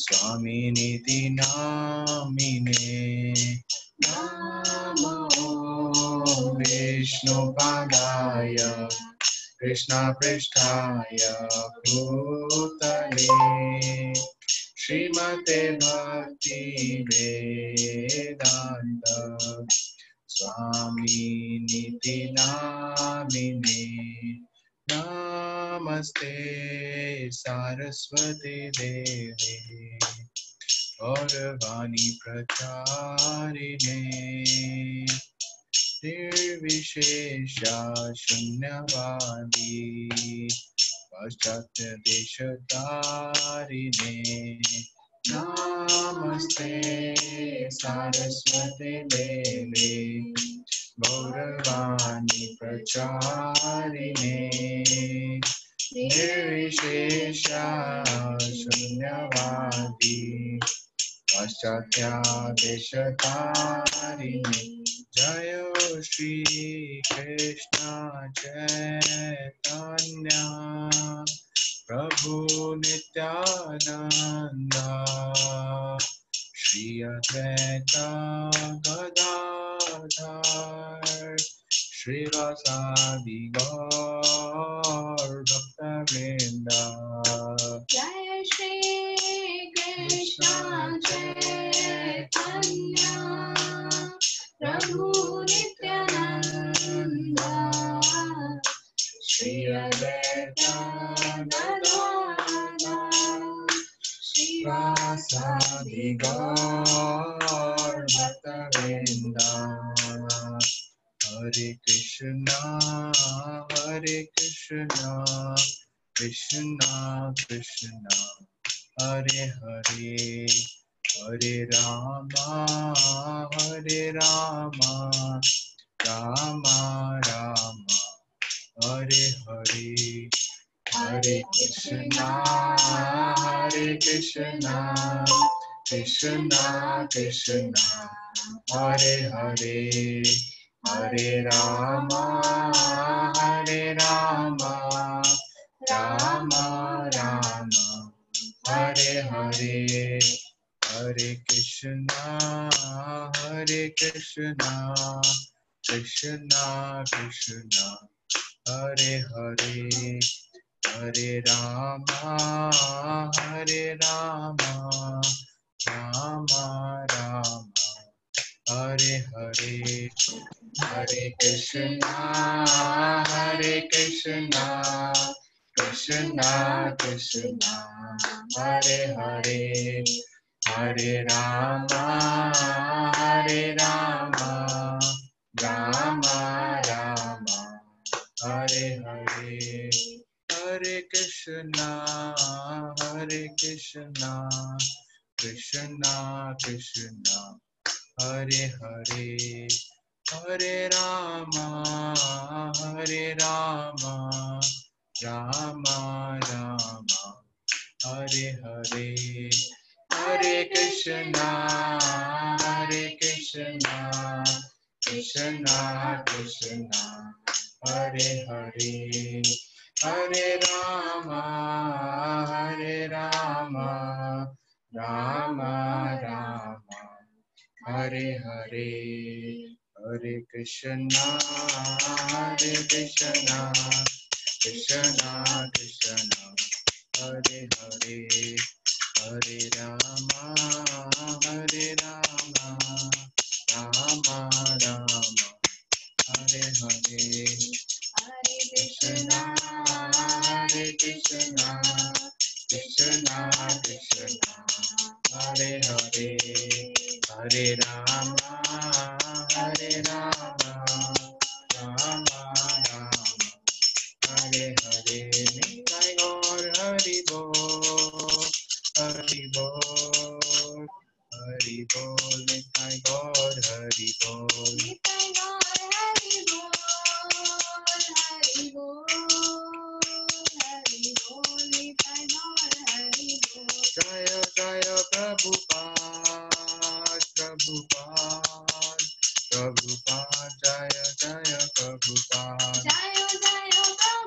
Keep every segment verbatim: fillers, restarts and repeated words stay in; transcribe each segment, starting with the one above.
स्वामिनीति नामिने नमो विष्णुपादाय कृष्णपृष्ठाय भूतले श्रीमते भक्ति वेदांत स्वामिनीति नामिने नमस्ते सारस्वती देवी गौरवाणी प्रचारिणे निर्विशेषा शून्यवादी पाश्चात्य देशतारिणे नमस्ते सारस्वती देवी गौरवाणी प्रचारिणे निर्विशेषा शून्यवादी पाश्चात्य देशतारिणे जय श्री कृष्ण चैतन्य प्रभु नित्यानंद श्री अद्वैत गदाधर श्रीवासादि गौर भक्तवृंद जय श्री कृष्ण चैतन्य प्रभु नित्यानंद श्री अद्वैत गदाधर श्रीवासादि गौर भक्तवृंद हरे कृष्णा हरे कृष्णा कृष्णा कृष्णा हरे हरे हरे रामा हरे रामा रामा रामा हरे हरे हरे कृष्णा हरे कृष्णा कृष्णा कृष्णा हरे हरे हरे रामा हरे रामा रामा रामा हरे हरे हरे कृष्णा हरे कृष्णा कृष्णा कृष्णा हरे हरे हरे रामा हरे रामा रामा रामा हरे हरे हरे कृष्णा हरे कृष्णा कृष्णा कृष्णा हरे हरे हरे रामा हरे रामा रामा रामा हरे हरे हरे कृष्णा हरे कृष्णा कृष्णा कृष्णा हरे हरे हरे रामा हरे रामा रामा रामा हरे हरे हरे कृष्णा हरे कृष्णा कृष्णा कृष्णा हरे हरे हरे रामा हरे रामा रामा रामा हरे हरे हरे कृष्णा हरे कृष्णा कृष्णा कृष्णा हरे हरे हरे रामा हरे रामा रामा रामा हरे हरे हरे कृष्णा हरे कृष्णा कृष्णा कृष्णा हरे हरे हरे रामा हरे रामा रामा रामा हरे हरे निताय गौर हरि बोल हरि बोल हरि बोल निताय गौर हरि बोल निताय गौर हरि बोल हरि बोल हरि बोल निताय गौर हरि बोल जय जय प्रभुपाद प्रभुपाद प्रभुपाद जय जय प्रभुपाद जय जय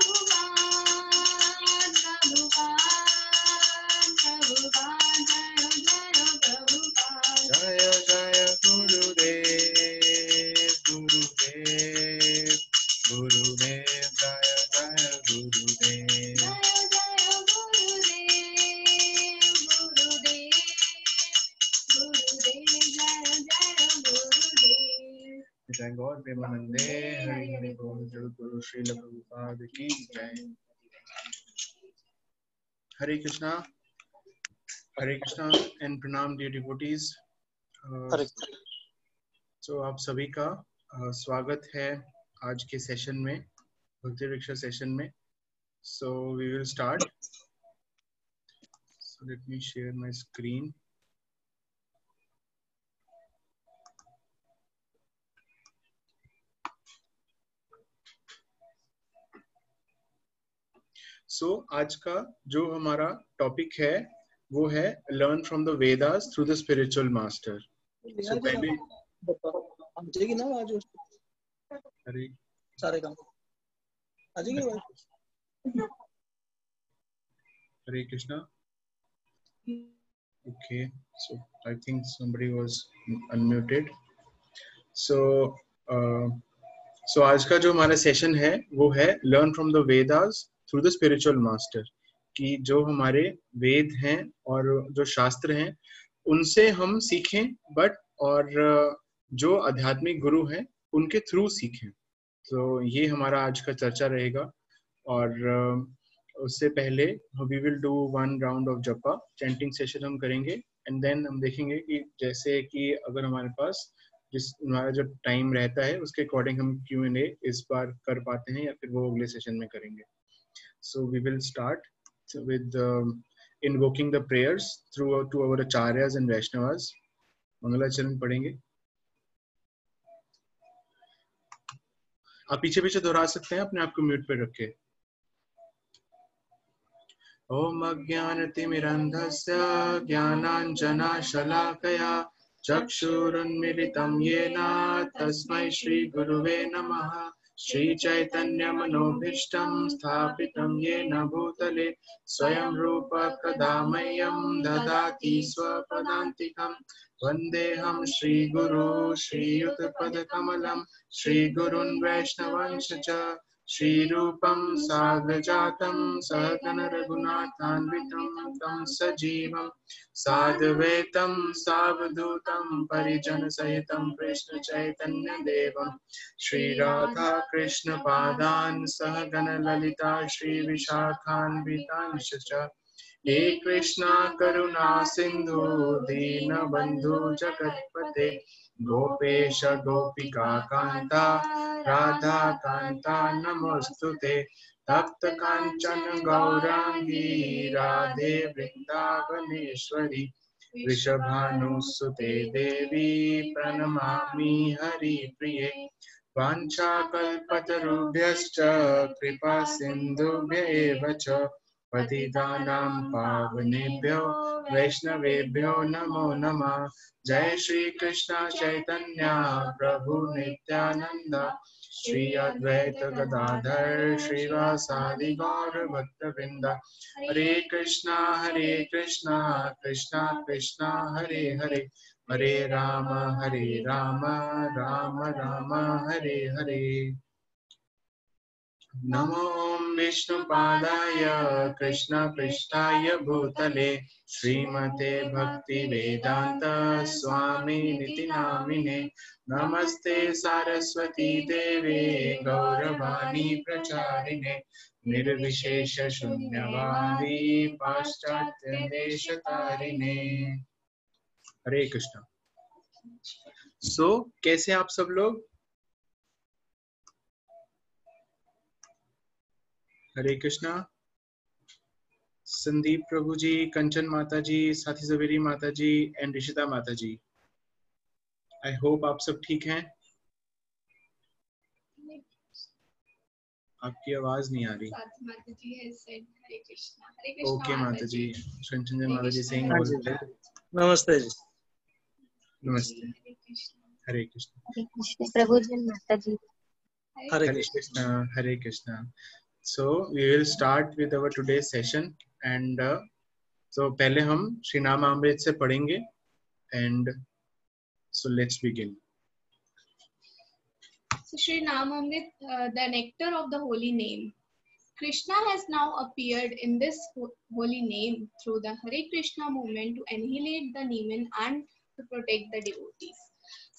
प्रभुपाद प्रभुपाद प्रभुपाद जय गौर प्रेमानंदे हरि हरि बोल। जय गुरु श्रील प्रभुपाद की जय। हरे कृष्णा, हरे कृष्णा एंड प्रणाम डियर डिवोटीज। सो आप सभी का uh, स्वागत है आज के सेशन में, भक्ति वृक्षा सेशन में। So we will start. So let me share my screen. So so, आज का जो हमारा टॉपिक है वो है learn from the Vedas through the spiritual master. So पहले ना आज अरे सारे काम Hare Krishna. Okay, so I think somebody was unmuted. So so आज का जो हमारा सेशन है वो है learn from the Vedas through the spiritual master, कि जो हमारे वेद हैं और जो शास्त्र हैं उनसे हम सीखें, बट और जो आध्यात्मिक गुरु हैं उनके थ्रू सीखें। तो ये हमारा आज का चर्चा रहेगा। और उससे पहले we will do one round of japa chanting session हम करेंगे, एंड देन हम देखेंगे कि जैसे कि अगर हमारे पास जिस हमारा जो टाइम रहता है उसके अकॉर्डिंग हम क्यू एंड ए इस बार कर पाते हैं या फिर वो अगले सेशन में करेंगे। So we will start with um, invoking the prayers through to our acharyas and Vaishnavas. मंगलाचरण पढ़ेंगे। आप पीछे पीछे दोहरा सकते हैं अपने आप को म्यूट पे रख के। ओम अज्ञानतिमिरन्धस्य ज्ञानाञ्जनशलाकया चक्षुरुन्मीलितं येन तस्मै श्रीगुरुवे नमः। श्री चैतन्य मनोभीष्टं स्थापितं येन भूतले स्वयं रूप कदा मह्यं ददाति स्वपदान्तिकं। वन्देऽहं श्रीगुरो श्रीयुतपदकमलं श्रीगुरुन् वैष्णवंश च श्रीरूपं साग्रजातं सहगण रघुनाथान्वितं तं सजीवं साद्वैतं सावधूतं परिजनसहितं कृष्ण चैतन्य देवं श्रीराधा कृष्ण पादान् सहगण ललिता श्री विशाखान्वितांश्च च। हे कृष्णा करुणा सिंधु दीनबन्धु जगत्पते गोपेश गोपिका कांता राधा कांता नमोस्तुते। तप्त कांचन गौरांगी राधे वृंदावनेश्वरी वृषभानुसुते देवी प्रणमामि हरिप्रिये। वाञ्छाकल्पतरुभ्यश्च कृपा सिन्धुभ्य एव च पतितानां पावनेभ्यो वैष्णवेभ्यो नमो नमः। जय श्री कृष्ण चैतन्य प्रभु नित्यानंद श्री अद्वैत गदाधर श्रीवासादि गौर भक्तवृंद। हरे कृष्णा हरे कृष्णा कृष्णा कृष्णा हरे हरे हरे राम हरे राम राम राम हरे हरे। नमो विष्णुपादाय कृष्णपृष्ठाय भूतले श्रीमते भक्ति वेदांत स्वामिनिति नामिने। नमस्ते सारस्वती देवे गौरवाणी प्रचारिणे निर्विशेष शून्यवादी पाश्चात्य देशतारिणे। हरे कृष्णा। सो so, कैसे आप सब लोग? हरे कृष्णा। संदीप प्रभु जी, कंचन माता जी, साथी जवेरी माता जी एंड ऋषिता माता जी, आई होप आप सब ठीक हैं। आपकी आवाज नहीं आ रही। माता जी है सेड हरे कृष्णा। हरे कृष्णा ओके माता जी। कंचन माता जी सेइंग नमस्ते जी। नमस्ते। हरे कृष्णा। प्रभु जी माता जी। हरे Krishna. Hare Krishna. So we will start with our today's session and uh, so पहले हम श्री नाम अमृत से पढ़ेंगे and so let's begin. So Shri Namamrit, uh, the nectar of the holy name. Krishna has now appeared in this ho holy name through the Hare Krishna movement to annihilate the demon and to protect the devotees. So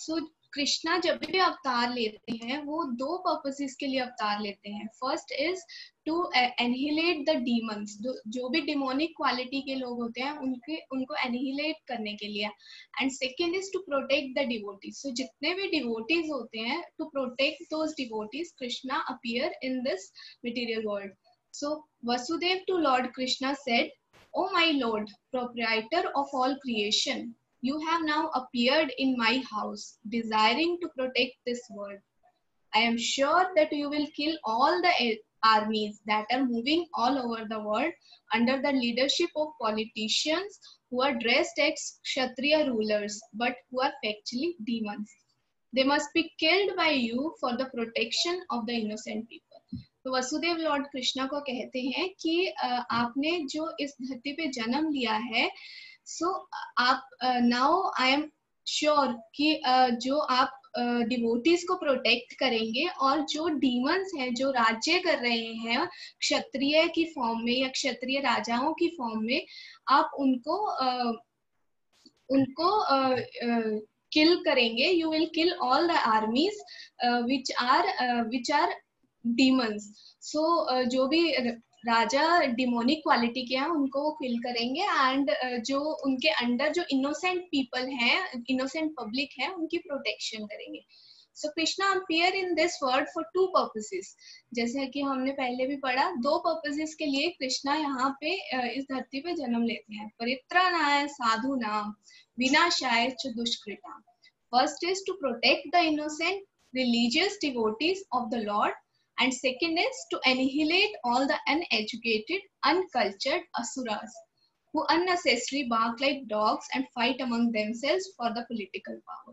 Krishna जब भी अवतार लेते हैं वो दो purposes के लिए अवतार लेते हैं. First is to annihilate the demons. जो भी डिमोनिक क्वालिटी के लोग होते हैं उनके उनको एनिहिलेट करने के लिए. And second is to protect the devotees. So जितने भी डिवोटीज होते हैं, to protect those devotees, Krishna appear in this material world. So Vasudeva to Lord Krishna said, "O my Lord, proprietor of all creation, you have now appeared in my house, desiring to protect this world. I am sure that you will kill all the armies that are moving all over the world under the leadership of politicians who are dressed as Kshatriya rulers, but who are factually demons. They must be killed by you for the protection of the innocent people." तो Vasudev Lord Krishna को कहते हैं कि आपने जो इस धरती पे जन्म लिया है, सो आप नाउ आई एम श्योर कि जो आप डिवोटीज को प्रोटेक्ट करेंगे और जो डीमंस हैं जो राज्य कर रहे हैं क्षत्रिय की फॉर्म में या क्षत्रिय राजाओं की फॉर्म में, आप उनको uh, उनको किल uh, uh, करेंगे. You will kill all the armies which are which are demons. So uh, जो भी राजा डिमोनिक क्वालिटी के हैं उनको वो किल करेंगे, एंड uh, जो उनके अंडर जो इनोसेंट पीपल हैं, इनोसेंट पब्लिक है, उनकी प्रोटेक्शन करेंगे. So Krishna appear in this world for two purposes. जैसे कि हमने पहले भी पढ़ा, दो पर्पसेस के लिए कृष्णा यहाँ पे uh, इस धरती पे जन्म लेते हैं. परित्राणाय साधूनां विनाशाय च दुष्कृतां. First is to protect the innocent religious devotees of the Lord, and second is to annihilate all the uneducated, uncultured asuras who unnecessarily bark like dogs and fight among themselves for the political power.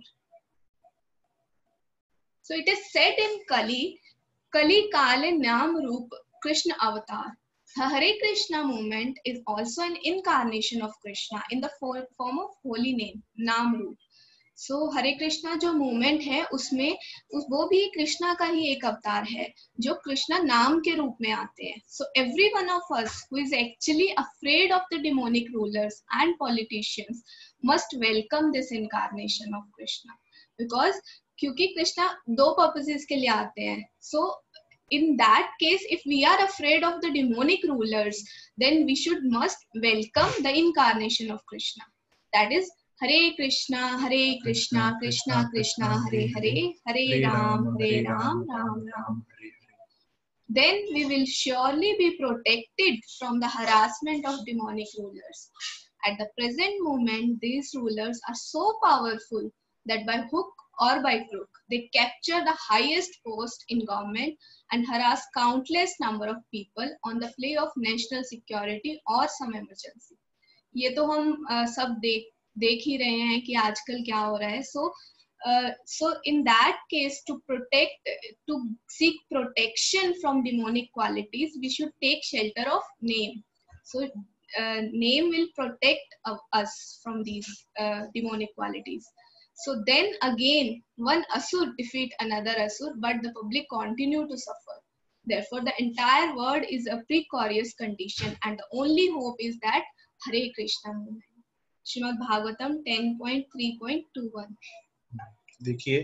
So it is said in Kali, Kali Kale Naam Roop Krishna Avatar. The Hare Krishna movement is also an incarnation of Krishna in the form of holy name, Naam Roop. So so, Hare Krishna जो movement है उसमें उस वो भी कृष्णा का ही एक अवतार है जो कृष्णा नाम के रूप में आते हैं. So every one of us who is actually afraid of the demonic rulers and politicians must welcome this incarnation of Krishna, because क्योंकि कृष्णा दो पर्पसेस के लिए आते हैं. सो in that case, if we are afraid of the demonic rulers, then we should must welcome the incarnation of Krishna. That is Hare Krishna, Hare Krishna, Krishna Krishna, Hare Hare, Hare Ram, Hare Ram, Ram Ram. Then we will surely be protected from the harassment of demonic rulers. At the present moment, these rulers are so powerful that by hook or by crook, they capture the highest post in government and harass countless number of people on the plea of national security or some emergency. ये तो हम uh, सब देख देख ही रहे हैं कि आजकल क्या हो रहा है. So, uh, so in that case, to protect, to seek protection from demonic qualities, we should take shelter of name. So, uh, name will protect uh, us from these uh, demonic qualities. So then again, one asur defeat another asur, but the public continue to suffer. Therefore, the entire world is a precarious condition, and the only hope is that Hare Krishna movement. Shrimad Bhagavatam ten point three point two one. देखिए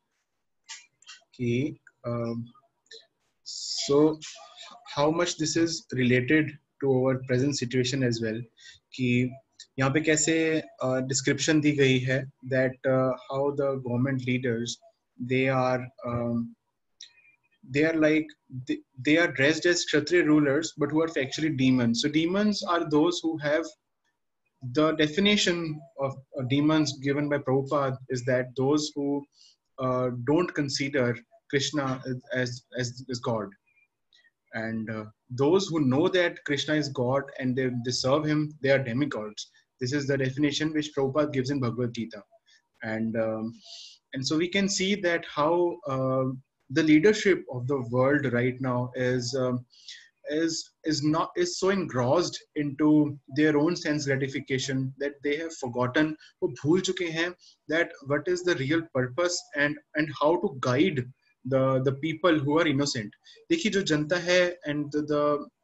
कि um, so how much this is related to our present situation as well, कि यहाँ पे कैसे description uh, दी गई है that uh, how the government leaders they are um, they are like they, they are dressed as Kshatriya rulers but who are actually demons. So demons are those who have, the definition of uh, demons given by Prabhupada is that those who uh, don't consider Krishna as, as, as God. And uh, those who know that Krishna is God and they, they serve him, they are demigods. This is the definition which Prabhupada gives in Bhagavad Gita. And, um, and so we can see that how uh, the leadership of the world right now is um, is is not is so engrossed into their own sense gratification that they have forgotten, वो भूल चुके हैं that what is the real purpose and and how to guide the the people who are innocent. देखिए जो जनता है and the, the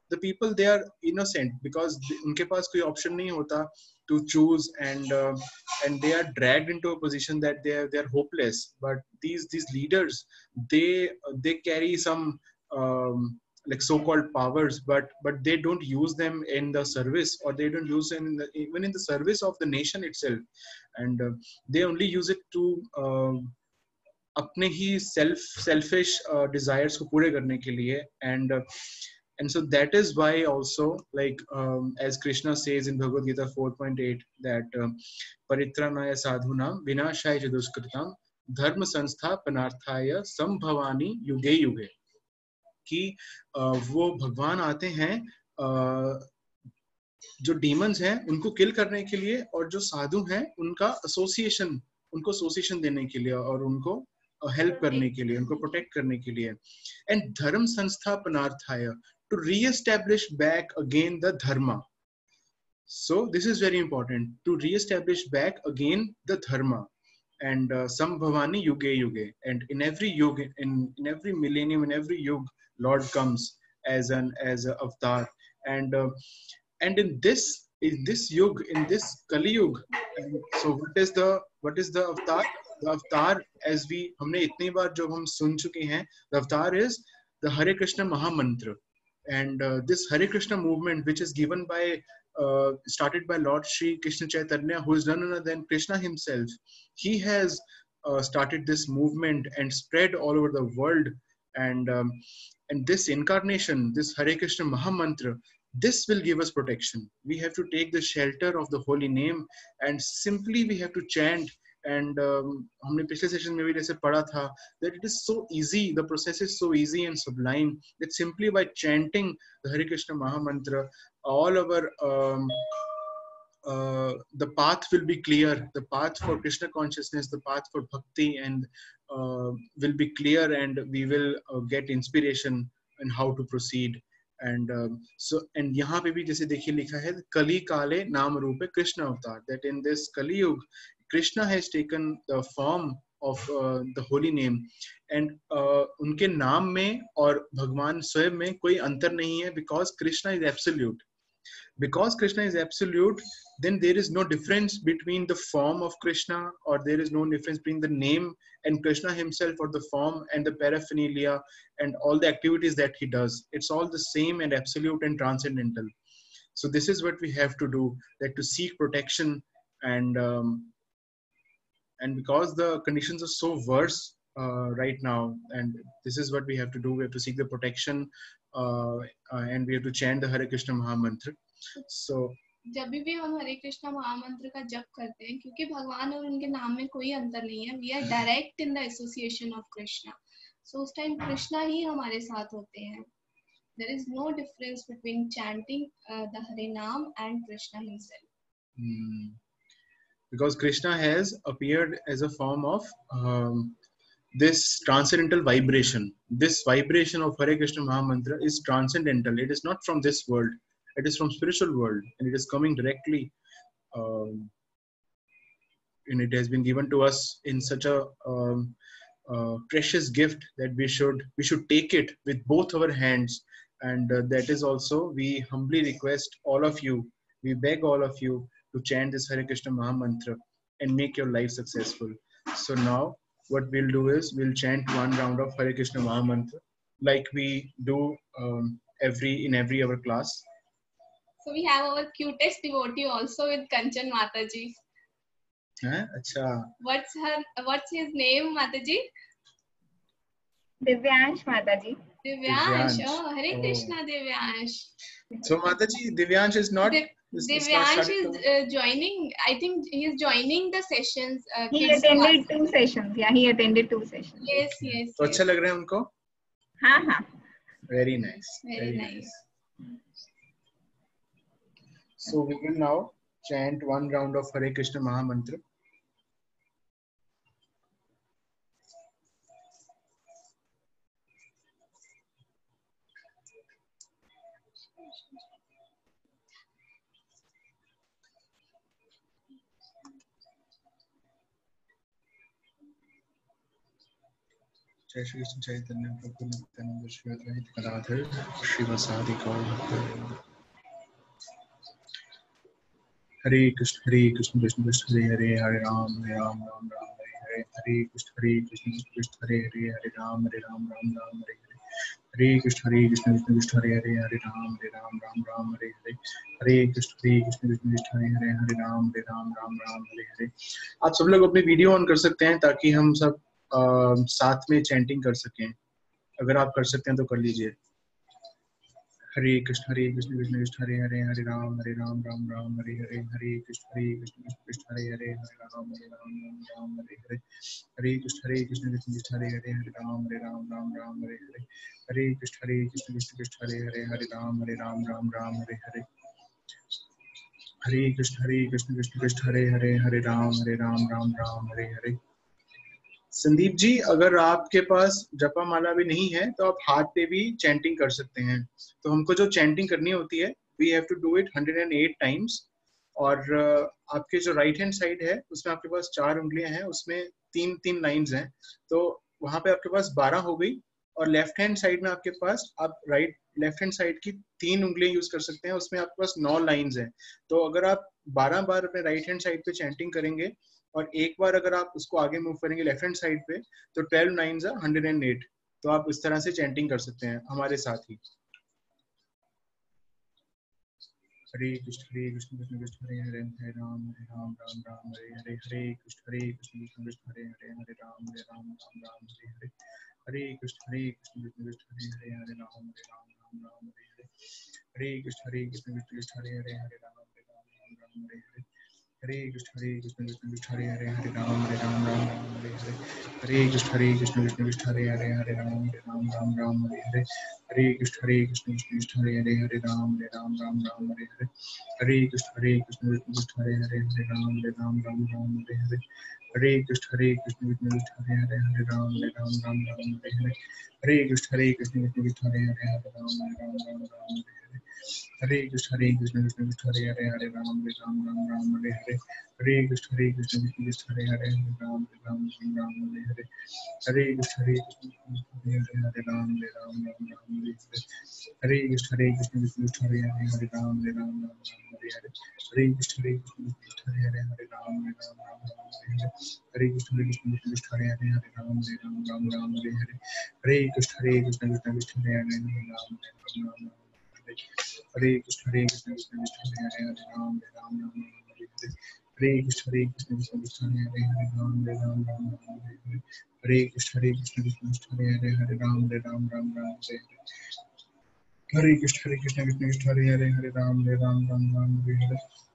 the people, they are innocent because उनके पास कोई option नहीं होता to choose, and uh, and they are dragged into a position that they are they are hopeless. But these these leaders, they they carry some um, like so-called powers, but but they don't use them in the service, or they don't use them in the, even in the service of the nation itself, and uh, they only use it to uh, अपने ही self selfish uh, desires को पूरे करने के लिए. And uh, and so that is why also, like um, as Krishna says in Bhagavad Gita four point eight, that um, paritranaya sadhunam vinashaya च दुष्कृताम धर्म संस्थापनार्थाय संभवानि युगे युगे, कि uh, वो भगवान आते हैं uh, जो डीमंस हैं उनको किल करने के लिए, और जो साधु हैं उनका एसोसिएशन उनको एसोसिएशन देने के लिए, और उनको हेल्प uh, करने के लिए, उनको प्रोटेक्ट करने के लिए. एंड धर्म संस्थापनार्थाय, to reestablish back again the dharma. So this is very important, to reestablish back again the dharma. And uh, Sambhavani Yuge Yuge, and in every yuga, in, in every millennium, in every yug, Lord comes as an as a avatar. And uh, and in this in this yug, in this Kali Yug, so what is the what is the avatar? The avatar, as we हमने इतनी बार जो हम सुन चुके हैं, the avatar is the Hare Krishna Mahamantra. And uh, this Hare Krishna movement, which is given by uh, started by Lord Shri Krishna Chaitanya, who is none other than Krishna himself. He has uh, started this movement and spread all over the world. And um, and this incarnation, this Hare Krishna Mahamantra, this will give us protection. We have to take the shelter of the holy name, and simply we have to chant. And um, हमने पिछले session में भी जैसे पढ़ा था that it is so easy, the process is so easy and sublime, that simply by chanting the Hare Krishna Mahamantra, all our um, uh, the path will be clear, the path for Krishna consciousness, the path for bhakti, and uh, will be clear, and we will uh, get inspiration in how to proceed. And um, so, and यहाँ पे भी जैसे देखिए लिखा है कली काले नाम रूपे कृष्ण अवतार, that in this Kali Yuga, Krishna has taken the form of uh, the holy name. And uh, उनके नाम में और भगवान स्वयं में कोई अंतर नहीं है, because Krishna is absolute. Because Krishna is absolute, then there is no difference between the form of Krishna, or there is no difference between the name and Krishna himself, or the form and the paraphernalia and all the activities that he does. It's all the same and absolute and transcendental. So this is what we have to do, that to seek protection. And um, and because the conditions are so worse uh, right now, and this is what we have to do, we have to seek the protection, uh, uh, and we have to chant the Hare Krishna Mahamantra. So जब भी हम हरे कृष्णा महामंत्र का जप करते हैं, क्योंकि भगवान और उनके नाम में कोई अंतर नहीं है, we are direct in the association of Krishna. So उस टाइम कृष्णा ही हमारे साथ होते हैं. There is no difference between chanting uh, the Hare Naam and Krishna himself. hmm, because Krishna has appeared as a form of um, this transcendental vibration. This vibration of Hare Krishna Mahamantra is transcendental. It is not from this world. It is from spiritual world, and it is coming directly, um, and it has been given to us in such a um, uh, precious gift that we should we should take it with both our hands. And uh, that is also, we humbly request all of you, we beg all of you to chant this Hare Krishna Mahamantra and make your life successful. So now what we'll do is we'll chant one round of Hare Krishna Mahamantra like we do um, every in every other class. So we have our cutest devotee also with Kanchan Mataji. Huh? Achha. What's her? What's his name, Mataji? Divyansh Mataji. Divyansh. Divyansh. Oh, Hare Oh. Krishna, Divyansh. So Mataji, Divyansh is not. Div- is, is not Divyansh started is to- uh, joining. I think he is joining the sessions. Uh, He kids attended class. two sessions. Yeah, he attended two sessions. Yes, yes, तो yes. अच्छा लग रहा है उनको? हाँ हाँ. Very nice. Very nice. So we will now chant one round of Hare Krishna Mahamantra. जय श्री कृष्ण चैतन्य प्रभु नित्यानंद श्री अद्वैत गदाधर श्रीवासादि गौर भक्तवृंद। हरे कृष्ण हरे कृष्ण कृष्ण कृष्ण हरे हरे हरे राम हरे राम राम राम हरे हरे। हरे कृष्ण हरे कृष्ण कृष्ण कृष्ण हरे हरे हरे राम हरे राम राम राम हरे हरे। हरे कृष्ण हरे कृष्ण कृष्ण कृष्ण हरे हरे हरे राम हरे राम राम राम हरे हरे। हरे कृष्ण हरे कृष्ण कृष्ण कृष्ण हरे हरे हरे राम हरे राम राम राम हरे हरे। आप सब लोग अपनी वीडियो ऑन कर सकते हैं ताकि हम सब आ, साथ में चैंटिंग कर सकें। अगर आप कर सकते हैं तो कर लीजिए। हरे कृष्ण हरे कृष्ण कृष्ण कृष्ण हरे हरे हरे राम हरे राम राम राम हरे हरे। हरे कृष्ण हरे कृष्ण कृष्ण कृष्ण हरे हरे हरे राम हरे राम राम राम हरे हरे। हरे कृष्ण हरे कृष्ण कृष्ण कृष्ण हरे हरे हरे राम हरे राम राम राम हरे हरे। हरे कृष्ण हरे कृष्ण कृष्ण कृष्ण हरे हरे हरे राम हरे राम राम राम हरे हरे। हरे कृष्ण हरे कृष्ण कृष्ण कृष्ण हरे हरे हरे राम हरे राम राम राम हरे हरे। संदीप जी, अगर आपके पास जपा माला भी नहीं है तो आप हाथ पे भी चैंटिंग कर सकते हैं। तो हमको जो चैंटिंग करनी होती है we have to do it hundred and eight times. और आपके जो राइट हैंड साइड है उसमें आपके पास चार उंगलियां हैं, उसमें तीन तीन लाइंस हैं, तो वहां पे आपके पास बारह हो गई। और लेफ्ट हैंड साइड में आपके पास आप राइट लेफ्ट हैंड साइड की तीन उंगलियां यूज कर सकते हैं, उसमें आपके पास नौ लाइंस हैं। तो अगर आप बारह बार अपने राइट हैंड साइड पे चैंटिंग करेंगे और एक बार अगर आप उसको आगे मूव करेंगे लेफ्ट हैंड साइड पे तो ट्वेल्व नाइन्स है हंड्रेड एंड एट। तो आप इस तरह से चैंटिंग कर सकते हैं हमारे साथ ही। हरे कृष्ण हरे कृष्ण कृष्ण कृष्ण हरे हरे हरे राम हरे राम राम राम हरे हरे। हरे कृष्ण हरे कृष्ण कृष्ण कृष्ण हरे हरे हरे राम हरे राम राम राम हरे हरे। हरे कृष्ण हरे कृष्ण कृष्ण कृष्ण हरे हरे हरे राम हरे राम राम राम हरे हरे। हरे कृष्ण हरे कृष्ण कृष्ण कृष्ण हरे हरे हरे राम हरे राम राम राम हरे हरे। हरे कृष्ण हरे कृष्ण कृष्ण कृष्ण हरे हरे हरे राम हरे राम राम राम हरे हरे। हरे कृष्ण हरे कृष्ण कृष्ण कृष्ण हरे हरे हरे राम हरे राम राम राम हरे हरे। हरे कृष्ण हरे कृष्ण कृष्ण कृष्ण हरे हरे हरे राम हरे राम राम राम हरे हरे। हरे कृष्ण हरे कृष्ण कृष्ण कृष्ण हरे हरे हरे राम हरे राम राम राम हरे हरे। हरे कृष्ण हरे कृष्ण कृष्ण कृष्ण हरे हरे हरे राम हरे राम राम राम हरे हरे। हरे कृष्ण हरे कृष्ण कृष्ण कृष्ण हरे हरे हरे राम हरे राम राम राम हरे हरे। हरे कृष्ण हरे कृष्ण कृष्ण कृष्ण हरे हरे हरे राम हरे राम राम राम हरे हरे। हरे कृष्ण हरे कृष्ण कृष्ण कृष्ण हरे हरे हरे राम हरे राम राम राम हरे हरे। हरे कृष्ण हरे कृष्ण कृष्ण हरे हरे हरे राम हरे राम राम राम हरे हरे। हरे कृष्ण हरे कृष्ण कृष्ण कृष्ण हरे हरे हरे राम हरे राम राम राम हरे हरे। हरे कृष्ण हरे कृष्ण कृष्ण हरे हरे हरे राम हरे राम राम राम हरे हरे। हरे कृष्ण हरे कृष्ण कृष्ण कृष्ण हरे हरे हरे राम हरे राम राम राम हरे हरे। हरे कृष्ण हरे कृष्ण कृष्ण कृष्ण हरे हरे हरे राम हरे राम राम राम हरे। हरे कृष्ण हरे कृष्ण कृष्ण कृष्ण हरे हरे हरे राम हरे राम राम राम हरे हरे। हरे कृष्ण हरे कृष्ण कृष्ण कृष्ण हरे हरे हरे राम हरे राम राम राम हरे हरे। हरे कृष्ण हरे कृष्ण कृष्ण कृष्ण हरे हरे हरे राम हरे राम राम राम हरे हरे। हरे कृष्ण हरे कृष्ण कृष्ण कृष्ण हरे हरे हरे राम हरे राम राम राम हरे हरे।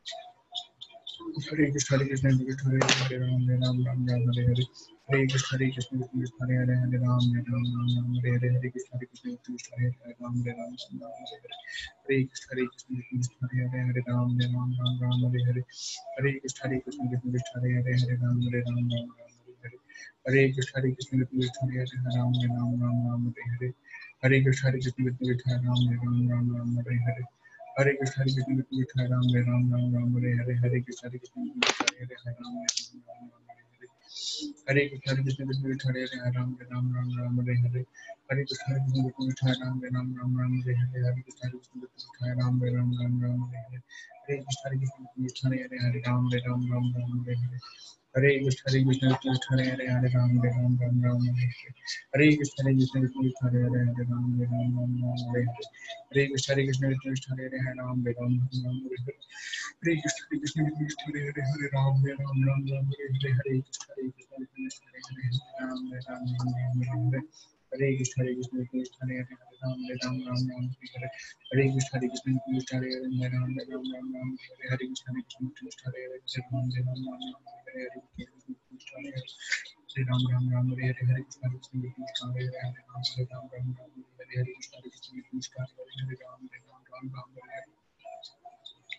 हरे कृष्ण हरे कृष्ण कृष्ण हरे हरे राम हरे राम राम राम हरे हरे। हरे कृष्ण हरे कृष्ण कृष्ण कृष्ण हरे हरे हरे राम हरे राम राम राम हरे हरे। हरे कृष्ण हरे कृष्ण कृष्ण कृष्ण हरे हरे राम हरे राम राम राम हरे हरे। हरे कृष्ण हरे कृष्ण कृष्ण कृष्ण हरे हरे हरे राम हरे राम राम राम हरे हरे। हरे कृष्ण हरे कृष्ण कृष्ण कृष्ण हरे हरे हरे राम हरे राम राम राम हरे हरे। हरे कृष्ण हरे कृष्ण कृष्ण कृष्ण हरे हरे राम हरे राम राम राम हरे हरे। हरे कृष्ण हरे कृष्ण कृष्ण कृष्ण हरे राम हरे राम राम राम हरे हरे। हरे कृष्ण हरे कृष्ण कृष्ण कृष्ण हरे राम हरे राम राम राम हरे हरे। हरे कृष्ण हरे कृष्ण कृष्ण कृष्ण हरे हरे हरे राम हरे राम राम राम हरे हरे। हरे कृष्ण हरे कृष्ण कृष्ण कृष्ण हरे हरे हरे राम हरे राम राम राम हरे हरे। हरे कृष्ण हरे कृष्ण कृष्ण कृष्ण हरे राम हरे राम राम राम हरे हरे। हरे कृष्ण हरे कृष्ण कृष्ण कृष्ण हरे राम हरे राम राम राम हरे हरे। हरे कृष्ण हरे कृष्ण कृष्ण कृष्ण हरे हरे हरे राम हरे राम राम राम हरे हरे। हरे कृष्ण हरे कृष्ण कृष्ण कृष्ण हरे हरे हरे राम हरे राम राम राम हरे हरे। हरे कृष्ण हरे कृष्ण कृष्ण कृष्ण हरे हरे हरे राम हरे राम राम राम हरे हरे। हरे कृष्ण हरे कृष्ण कृष्ण कृष्ण हरे हरे हरे राम हरे राम राम राम हरे हरे। हरे कृष्ण हरे कृष्ण कृष्ण कृष्ण हरे हरे हरे राम हरे राम राम राम हरे हरे। हरे कृष्ण हरे कृष्ण कृष्ण कृष्ण हरे हरे हरे राम हरे राम राम राम हरे हरे। हरे कृष्ण हरे कृष्ण कृष्ण कृष्ण हरे हरे हरे राम हरे राम राम राम हरे हरे। हरे कृष्ण हरे कृष्ण कृष्ण कृष्ण हरे हरे हरे राम हरे राम राम राम हरे हरे। हरे कृष्ण हरे कृष्ण कृष्ण कृष्ण हरे हरे हरे राम हरे राम राम राम हरे हरे। हरे कृष्ण हरे कृष्ण कृष्ण हरे हरे हरे राम राम राम हरे हरे। हरे कृष्ण हरे कृष्ण कृष्ण कृष्ण हरे हरे हरे राम हरे राम राम राम हरे हरे। हरे कृष्ण हरे कृष्ण कृष्ण कृष्ण हरे हरे हरे राम हरे Ram Ram Ram Hare Hare.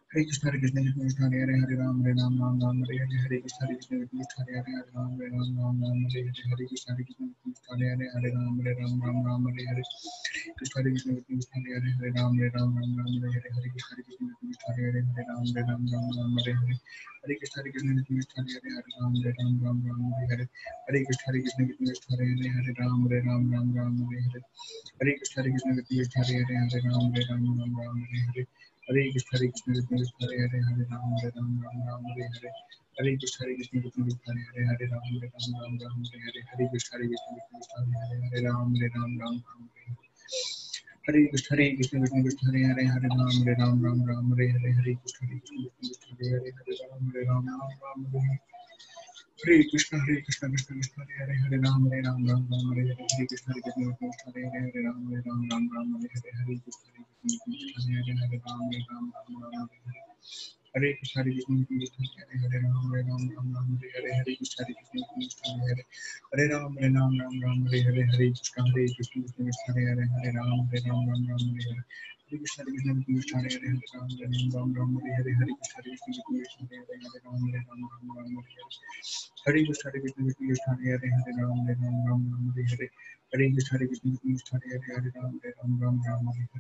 Hare Krishna, Hare Krishna, Krishna Krishna, Hare Hare, Hare Ram, Hare Ram, Ram Ram, Hare Hare, Hare Krishna, Hare Krishna, Krishna Krishna, Hare Hare, Hare Ram, Hare Ram, Ram Ram, Hare Hare, Hare Krishna, Hare Krishna, Krishna Krishna, Hare Hare, Hare Ram, Hare Ram, Ram Ram, Hare Hare, Krishna, Hare Krishna, Krishna Krishna, Hare Hare, Hare Ram, Hare Ram, Ram Ram, Hare Hare, Hare Krishna, Hare Krishna, Krishna Krishna, Hare Hare, Hare Ram, Hare Ram, Ram Ram, Hare Hare, Hare Krishna, Hare Krishna, Krishna Krishna, Hare Hare, Hare Ram, Hare Ram, Ram Ram, Hare Hare, Hare Krishna, Hare Krishna, Krishna Krishna, Hare Hare, Hare Ram, Hare Ram, Ram Ram, Hare Hare, Hare Krishna, Hare Krishna, Krishna Krishna, Hare Hare, Hare Ram, Hare Ram, Ram Ram, Hare Hare, Hare Krishna, Hare Krishna, Krishna Krishna, Hare Hare, Hare Ram, Hare Ram, Ram Ram, Hare Hare, Hare Krishna, Hare Krishna, Krishna Krishna, Hare Hare, Hare Ram, Hare Ram, Ram Ram, Hare Hare, Hare Krishna, Hare Krishna, Krishna Krishna, Hare Hare, Hare Ram, Hare Ram, Ram Ram, Hare Hare, Hare Krishna, Hare Krishna, Krishna Krishna, Hare Hare, Hare Ram, Hare Ram, Ram Ram, Hare Hare, Hare Krishna, Hare Krishna, Krishna Krishna, Hare Hare, Hare Ram, Hare Ram, Ram Ram, Hare Hare, Hare Krishna, Hare Krishna, Krishna Krishna, Hare Hare, Hare Ram, Hare Ram, Ram Ram, Hare Hare, Hare Krishna, Hare Krishna, Krishna Krishna, Hare Hare, Hare Ram, Hare Ram, Ram Ram, Hare Hare, Hare Krishna, Hare Krishna, Krishna Krishna, Hare Hare, Hare Ram, Hare Ram, Ram Ram, Hare Hare, Hare Krishna, Hare Krishna, Krishna Krishna, Hare Hare, Ram, Hare Ram, Ram Ram, Hare Hare, Hare Krishna, Hare Krishna, Krishna Krishna, Hare Hare, Hare Ram, Hare Ram, Ram Ram, Hare Hare, Hare Krishna, Hare Krishna, Krishna Krishna, Hare Hare, Hare Ram, Hare Ram, Ram Ram, Hare Hare, Hare Krishna, Hare Krishna, Krishna Krishna, Hare Hare, Hare Ram, Hare Ram, Ram Ram, Hare Hare, Hare Krishna, Hare Krishna, Krishna Krishna, Hare Hare, Hare Ram, Hare Ram, Ram Ram, Hare Hare, Hare Krishna, Hare Krishna, Krishna Krishna, Hare Hare, Hare Ram, Hare Ram, Ram Ram, Hare Hare, Hare Krishna, Hare Krishna, Krishna Krishna, Hare Hare, Hare Ram, Hare Ram, Ram Ram, Hare Hare,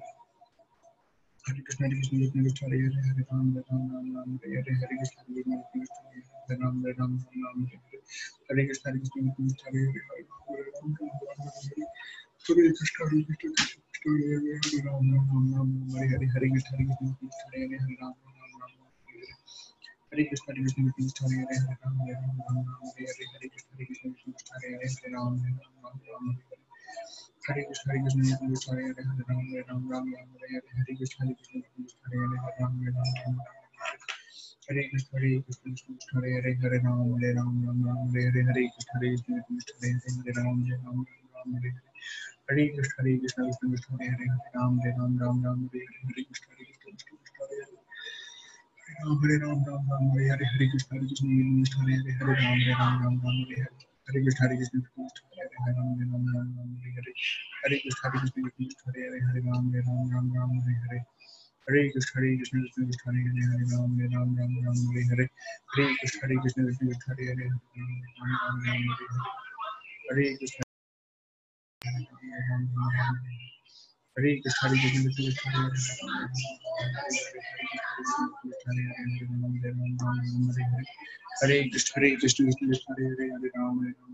Hare Krishna, Hare Krishna, Krishna Krishna, Hare Hare, Hare Ram, Hare Ram, Ram Ram, Hare Hare, Hare Krishna, Hare Krishna, Krishna Krishna, Hare Ram, Hare Ram, Ram Ram, Hare Hare, Hare Krishna, Hare Krishna, Krishna Krishna, Hare Hare, Hare Ram, Hare Ram, Ram Ram, Hare Hare, Hare Krishna, Hare Krishna, Krishna Krishna, Hare Hare, Hare Ram, Ram Ram, Hare Hare, Hare Krishna, Hare Krishna, Krishna Hare Hare, Hare Ram, Ram Ram, Hare Hare, Hare Krishna, Hare Krishna, Krishna Hare Hare, Hare Ram, Hare Ram, Ram Ram, Hare Hare, Hare Krishna, Hare Krishna, Krishna Hare Hare, Hare Ram, Hare Ram, Ram Ram, Hare Hare, Hare Krishna, Hare Krishna, Krishna Hare Hare, Hare Ram, Hare Ram, Ram Ram, Hare Hare, Hare Krishna, Hare Krishna, Krishna Hare Hare, Hare Ram, Hare Ram, Ram Ram, Hare Krishna, Hare Krishna, Krishna Hare Hare, Hare Ram, Hare Ram, Ram Ram, Hare Hare, Hare Krishna, Hare Krishna, Krishna Hare Hare, Hare Ram, Hare Ram, Ram Ram, Hare Hare, Hare Krishna, Hare Krishna, Krishna Krishna Hare Hare, Hare Ram, Hare Ram, Ram Ram, Hare Hare, Hare Krishna, Hare Krishna, Krishna Hare Hare, Hare Ram, Ram Ram, Hare Hare, Hare Krishna, Hare Krishna, Krishna Hare Hare, Hare Ram, Hare Ram, Ram Ram, Hare Hare, Hare Krishna, Hare Krishna, Krishna Hare Hare, Hare Ram, Hare Ram, Ram Ram, Hare Hare, Hare Krishna, Hare Krishna, Krishna Hare Hare, Hare Ram, Hare Ram, Ram Ram, Hare Hare, Hare Krishna, Hare Krishna, Krishna Krishna Hare Hare, Hare Ram, Hare Ram, Ram Ram, Hare Hare, Hare Krishna, Hare Krishna, Krishna Krishna Hare Hare, Hare Ram, Ram Ram, Hare Hare, Hare Krishna, Hare Krishna, Hare Krishna, Krishna Krishna Hare Hare, Hare Krishna, Hare Krishna, Krishna Krishna Hare Hare, Hare Ram, Hare Ram,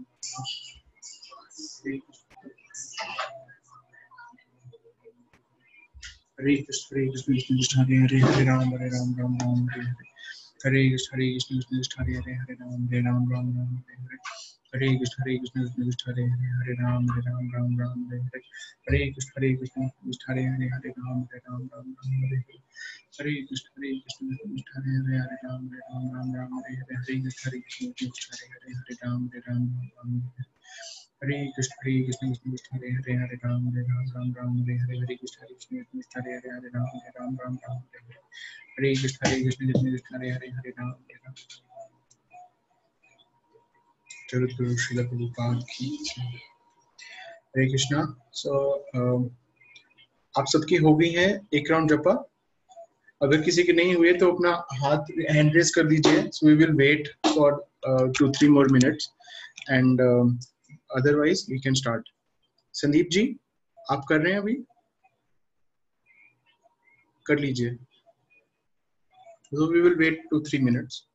Hare Krishna, Hare Krishna, Krishna Krishna Hare Hare, Hare Ram, Hare Ram, Ram Ram, Hare Hare, Hare Krishna, Hare Krishna, Krishna Krishna Hare Hare, Hare Ram, Hare Ram, Ram Ram, Hare Hare, Hare Krishna, Hare Krishna, Krishna Krishna Hare Hare, Hare Ram, Hare Ram, Ram Ram, Hare Hare, Hare Krishna, Hare Krishna, Krishna Hare Hare, Hare Ram, Hare Ram, Ram Ram, Hare Hare, Hare Krishna, Hare Krishna, Krishna Hare Hare, Hare Ram, Hare Ram, Ram Ram, Hare Hare, Hare Krishna, Hare Krishna, Krishna Hare Hare, Hare Ram, Hare Ram, Ram Ram, Hare Hare, Hare Krishna, Hare Krishna, Krishna Krishna Hare Hare, Hare Ram, Hare Ram, Ram Ram, Hare Hare, Hare Krishna, Hare Krishna, Krishna Hare Hare, Hare Ram, Hare Ram, Ram Ram, Hare Hare, Hare Krishna, Hare Krishna, Krishna Krishna Hare Hare, Hare Ram, Hare Ram. Guru Srila Prabhupada की जय। हरे कृष्णा। सो आप सबकी हो गई है एक round जपा। अगर किसी की नहीं हुई है तो अपना हाथ हैंड रेज कर दीजिए। So we will wait for two three more minutes and otherwise we can start. Sandeep ji आप कर रहे हैं अभी? कर लीजिए। So we will wait two three minutes.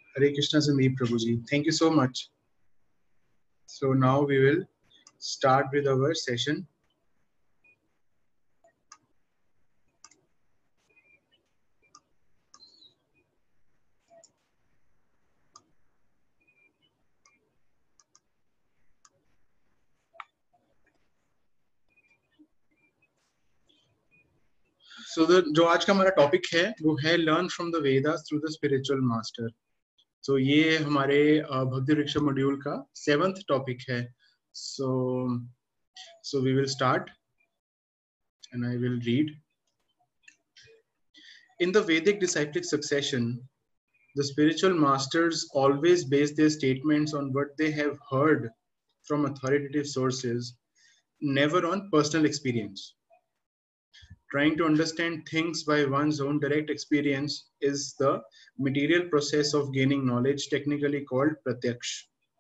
Hare Krishna Sandeep Prabhuji. Thank you so much. So now we will start with our session. So the जो आज का हमारा टॉपिक है वो है learn from the Vedas through the spiritual master. तो ये हमारे भक्ति वृक्ष मॉड्यूल का सेवंथ टॉपिक है. So so we will start and I will read. In the Vedic disciplic succession, the spiritual masters always base their statements on what they have heard from authoritative sources, never on personal experience. Trying to understand things by one's own direct experience is the material process of gaining knowledge, technically called pratyaksh.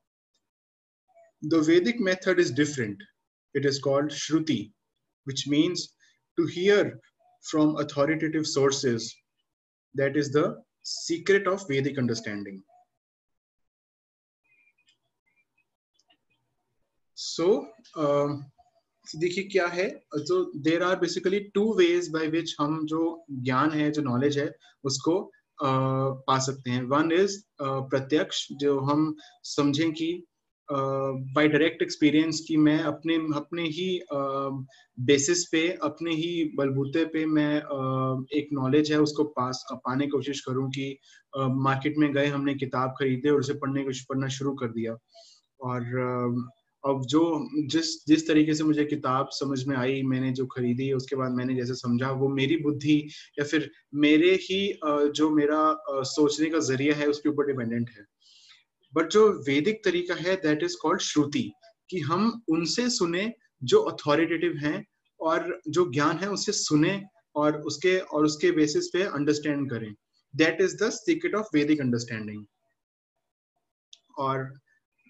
The Vedic method is different. It is called shruti, which means to hear from authoritative sources. That is the secret of Vedic understanding. So, uh, देखिए क्या है. तो there are basically two ways by which हम जो ज्ञान है, जो knowledge है, उसको uh, पा सकते हैं. वन इज प्रत्यक्ष, जो हम समझें कि बाय डायरेक्ट एक्सपीरियंस कि मैं अपने अपने ही बेसिस uh, पे, अपने ही बलबूते पे मैं uh, एक नॉलेज है उसको पास पाने की कोशिश करूं कि मार्केट uh, में गए, हमने किताब खरीदे और उसे पढ़ने को पढ़ना शुरू कर दिया. और uh, अब जो जिस जिस तरीके से मुझे किताब समझ में आई, मैंने जो खरीदी, उसके बाद मैंने जैसे समझा, वो मेरी बुद्धि या फिर मेरे ही जो मेरा सोचने का जरिया है उसके ऊपर डिपेंडेंट है. बट जो वैदिक तरीका है, दैट इज कॉल्ड श्रुति, कि हम उनसे सुने जो अथॉरिटेटिव हैं और जो ज्ञान है उससे सुने और उसके और उसके बेसिस पे अंडरस्टैंड करें. That is the secret of Vedic understanding. और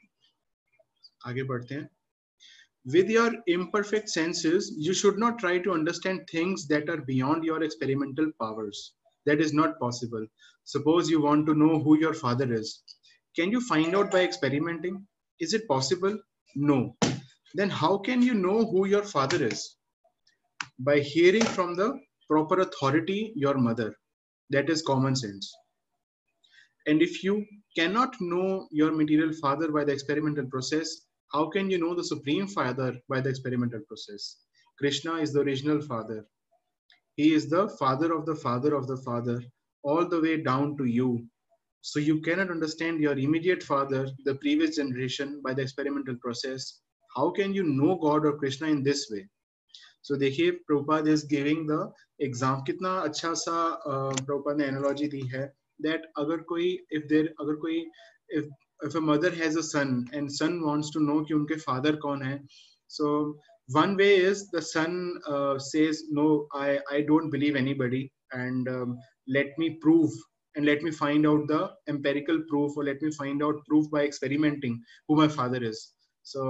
आगे बढ़ते हैं. With your imperfect senses, you should not try to understand things that are beyond your experimental powers. That is not possible. Suppose you want to know who your father is. Can you find out by experimenting? Is it possible? No. Then how can you know who your father is? By hearing from the proper authority, your mother. That is common sense. And if you cannot know your material father by the experimental process, how can you know the Supreme Father by the experimental process? Krishna is the original Father. He is the Father of the Father of the Father, all the way down to you. So you cannot understand your immediate father, the previous generation, by the experimental process. How can you know God or Krishna in this way? So देखिए, Prabhupada is giving the example. कितना अच्छा सा Prabhupada ने analogy दी है, that अगर कोई if there अगर कोई if if a mother has a son and son wants to know कि उनके father कौन है, so one way is the son uh, says no, I I don't believe anybody, and um, let me prove and let me find out the empirical proof, or let me find out proof by experimenting who my father is. So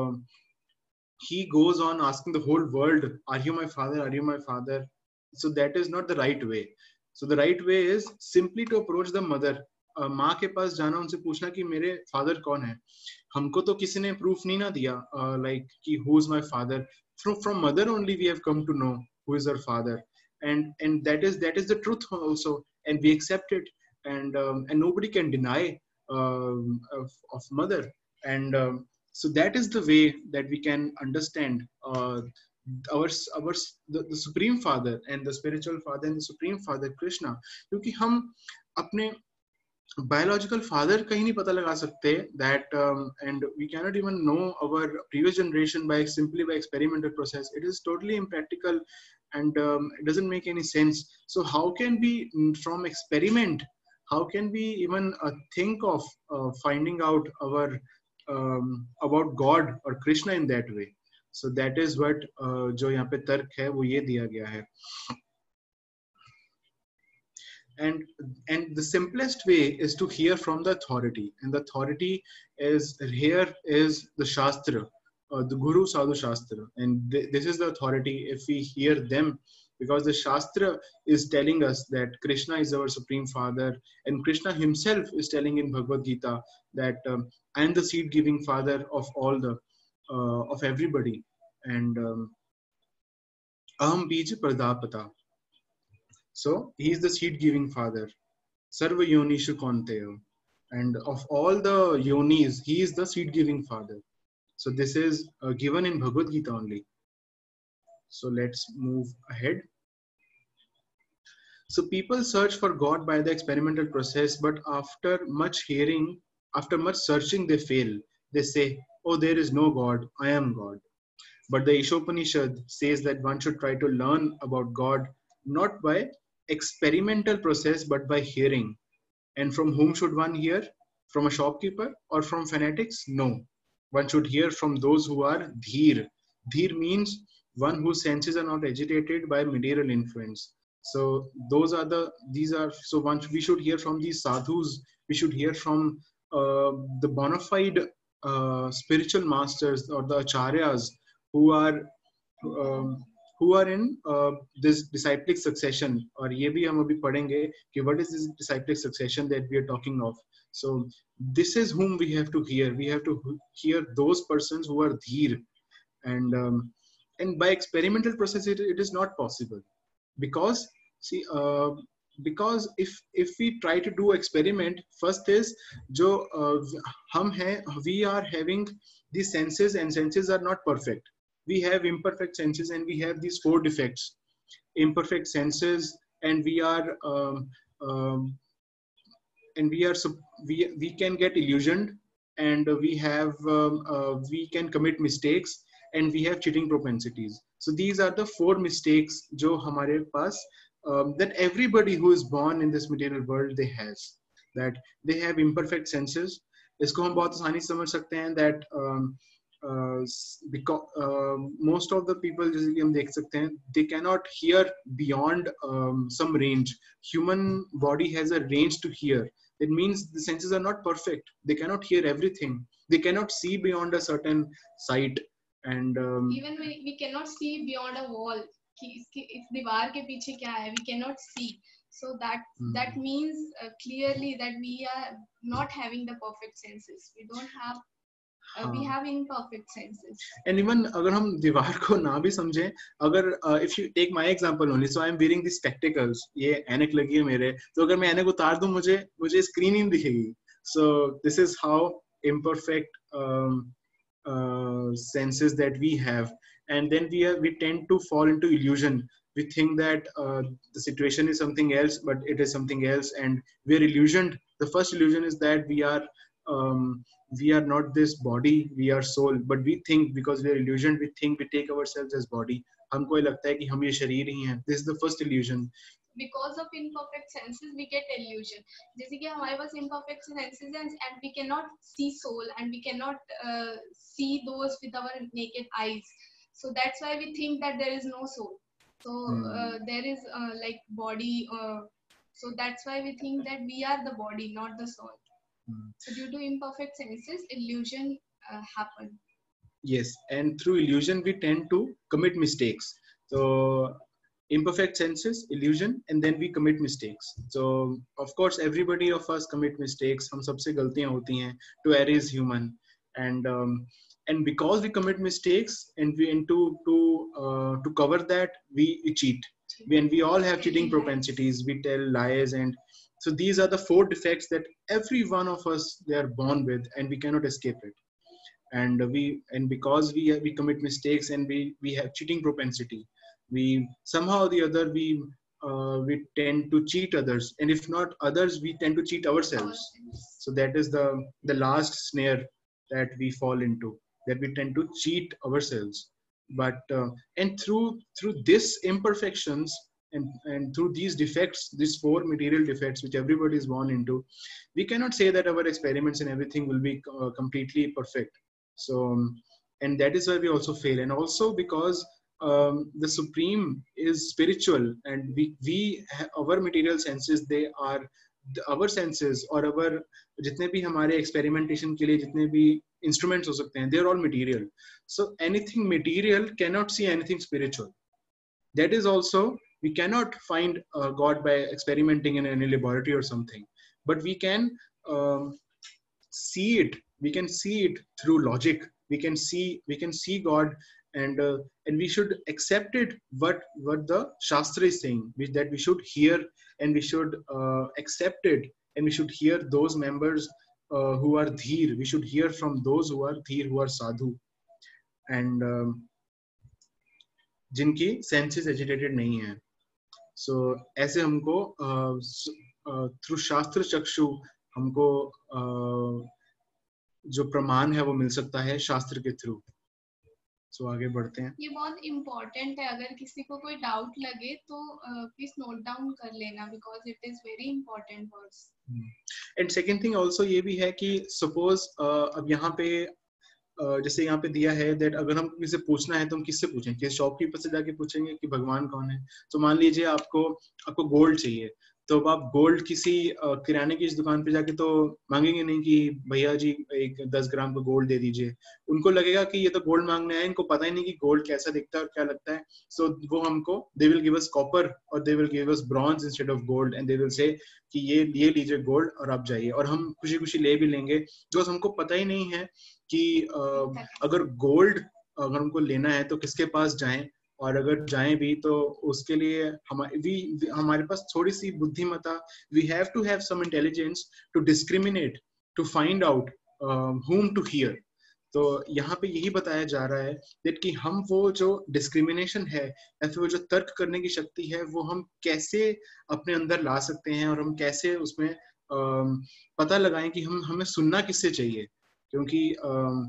he goes on asking the whole world, are you my father, are you my father? So that is not the right way. So the right way is simply to approach the mother. Uh, माँ के पास जाना, उनसे पूछना कि मेरे father कौन है. हमको तो किसी ने प्रूफ नहीं ना दिया लाइक uh, कि who is my father. From from mother only we have come to know who is our father, and and that is that is the truth also, and we accept it, and um, and nobody can deny uh, of, of mother, and um, so that is the way that we can understand uh, our our the, the Supreme Father and the spiritual father and the Supreme Father Krishna. क्योंकि हम अपने biological father कहीं नहीं पता लगा सकते, that um, and we cannot even know our previous generation by simply by experimental process. It is totally impractical, and um, it doesn't make any sense. So how can we from experiment, how can we even uh, think of uh, finding out our um, about God or Krishna in that way? So that is what uh, जो यहाँ पे तर्क है वो ये दिया गया है. And and the simplest way is to hear from the authority, and the authority is here is the Shastra, uh, the Guru Sadhu Shastra, and th this is the authority. If we hear them, because the Shastra is telling us that Krishna is our Supreme Father, and Krishna himself is telling in Bhagavad Gita that um, I am the seed-giving father of all the, uh, of everybody. And um, Aham Bija Pradapata. So he is the seed-giving father. Sarva Yonishu Kaunteya. And of all the yonis, he is the seed-giving father. So this is uh, given in Bhagavad Gita only. So let's move ahead. So people search for God by the experimental process, but after much hearing, after much searching, they fail. They say, oh, there is no God, I am God. But the Ishopanishad says that one should try to learn about God not by experimental process, but by hearing. And from whom should one hear? From a shopkeeper or from fanatics? No. One should hear from those who are dheer. Dheer means one whose senses are not agitated by material influence. So those are the, these are, so one, we should hear from these sadhus, we should hear from uh, the bona fide uh, spiritual masters or the acharyas who are, um, who are in uh, this disciplic succession. Or ye bhi hum abhi padhenge ki what is this disciplic succession that we are talking of. So this is whom we have to hear. We have to hear those persons who are dheer. And um, and by experimental process, it, it is not possible. Because, see, uh, because if if we try to do experiment, first is, jo, uh, hum hai, we are having these senses, and senses are not perfect. We have imperfect senses, and we have these four defects. Imperfect senses, and we are, um, um, and we are, we, we can get illusioned, and we have, um, uh, we can commit mistakes, and we have cheating propensities. So these are the four mistakes jo hamare paas, um, that everybody who is born in this material world, they has. That they have imperfect senses. Isko hum bahut aasani se samajh sakte hain that um, uh, because uh, most of the people, jaise ki hum dekh sakte hain, they cannot hear beyond um, some range. Human body has a range to hear. It means the senses are not perfect. They cannot hear everything. They cannot see beyond a certain sight. And um, even we, we cannot see beyond a wall. Ki, is diwar ke piche kya hai? We cannot see. So that mm. that means uh, clearly that we are not having the perfect senses. We don't have. Uh, we have imperfect senses. And even अगर हम दीवार को ना भी समझें, अगर uh, if you take my example only, so I am wearing these spectacles. ये ऐनक लगी है मेरे, तो अगर मैं ऐनक उतार दूं, मुझे मुझे स्क्रीन ही नहीं दिखेगी. So this is how imperfect um, uh, senses that we have, and then we are, we tend to fall into illusion. We think that uh, the situation is something else, but it is something else, and we are illusioned. The first illusion is that we are. Um, we are not this body, we are soul, but we think, because we are illusioned, we think we take ourselves as body. हमको ये लगता है कि हम ये शरीर ही हैं. This is the first illusion. Because of imperfect senses, we get illusion. जैसे कि हमारे पास imperfect senses हैं, and we cannot see soul, and we cannot uh, see those with our naked eyes. So that's why we think that there is no soul. So uh, there is uh, like body. Uh, so that's why we think that we are the body, not the soul. So due to imperfect senses, illusion uh, happen. Yes, and through illusion we tend to commit mistakes. So imperfect senses, illusion, and then we commit mistakes. So of course everybody of us commit mistakes. हम सबसे गलतियां होती हैं. To err is human, and um, and because we commit mistakes, and we and to to uh, to cover that, we, we cheat. When we all have cheating propensities, we tell lies, and so these are the four defects that every one of us, they are born with, and we cannot escape it. And we, and because we we commit mistakes, and we we have cheating propensity, we somehow or the other we uh, we tend to cheat others, and if not others, we tend to cheat ourselves. So that is the the last snare that we fall into, that we tend to cheat ourselves. But uh, and through through this imperfections, and and through these defects, these four material defects which everybody is born into, we cannot say that our experiments and everything will be uh, completely perfect. So um, and that is why we also fail. And also because um, the Supreme is spiritual, and we we our material senses, they are our senses, or our जितने भी हमारे experimentation के लिए जितने भी instruments हो सकते हैं, they are all material. So anything material cannot see anything spiritual. That is also we cannot find uh, God by experimenting in any laboratory or something, but we can um, see it. We can see it through logic. We can see we can see God, and uh, and we should accept it. What what the Shastra is saying, which that we should hear, and we should uh, accept it, and we should hear those members uh, who are dheer. We should hear from those who are dheer, who are sadhu, and um, जिनकी senses agitated नहीं है. सो so, ऐसे हमको through uh, शास्त्र चक्षु हमको uh, जो प्रमाण है वो मिल सकता है शास्त्र के थ्रू. सो so, आगे बढ़ते हैं. ये बहुत इम्पोर्टेंट है. अगर किसी को कोई डाउट लगे तो प्लीज नोट डाउन कर लेना, because it is very important words. And second thing also ये भी है कि सपोज uh, अब यहाँ पे Uh, जैसे यहाँ पे दिया है दैट अगर हम किसी से पूछना है तो हम किससे पूछें? किसी शॉपकीपर से जाके पूछेंगे कि भगवान कौन है? तो मान लीजिए आपको आपको गोल्ड चाहिए, तो अब आप गोल्ड किसी uh, किराने की दुकान पे जाके तो मांगेंगे नहीं कि भैया जी एक दस ग्राम का गोल्ड दे दीजिए. उनको लगेगा कि ये तो गोल्ड मांगने आए, इनको पता ही नहीं कि गोल्ड कैसा दिखता है और क्या लगता है. सो so, वो हमको they will give us copper और they will give us bronze instead of gold, and they will say कि ये ये लीजिए गोल्ड और आप जाइए, और हम खुशी खुशी ले भी लेंगे. जो हमको पता ही नहीं है कि uh, अगर गोल्ड अगर हमको लेना है तो किसके पास जाएं, और अगर जाएं भी तो उसके लिए हमारे हमारे पास थोड़ी सी बुद्धिमत्ता, we have to have some intelligence to discriminate, to find out whom to hear. तो यहाँ पे यही बताया जा रहा है that कि हम वो जो डिस्क्रिमिनेशन है या फिर वो जो तर्क करने की शक्ति है वो हम कैसे अपने अंदर ला सकते हैं, और हम कैसे उसमें uh, पता लगाएं कि हम हमें सुनना किससे चाहिए. क्योंकि uh,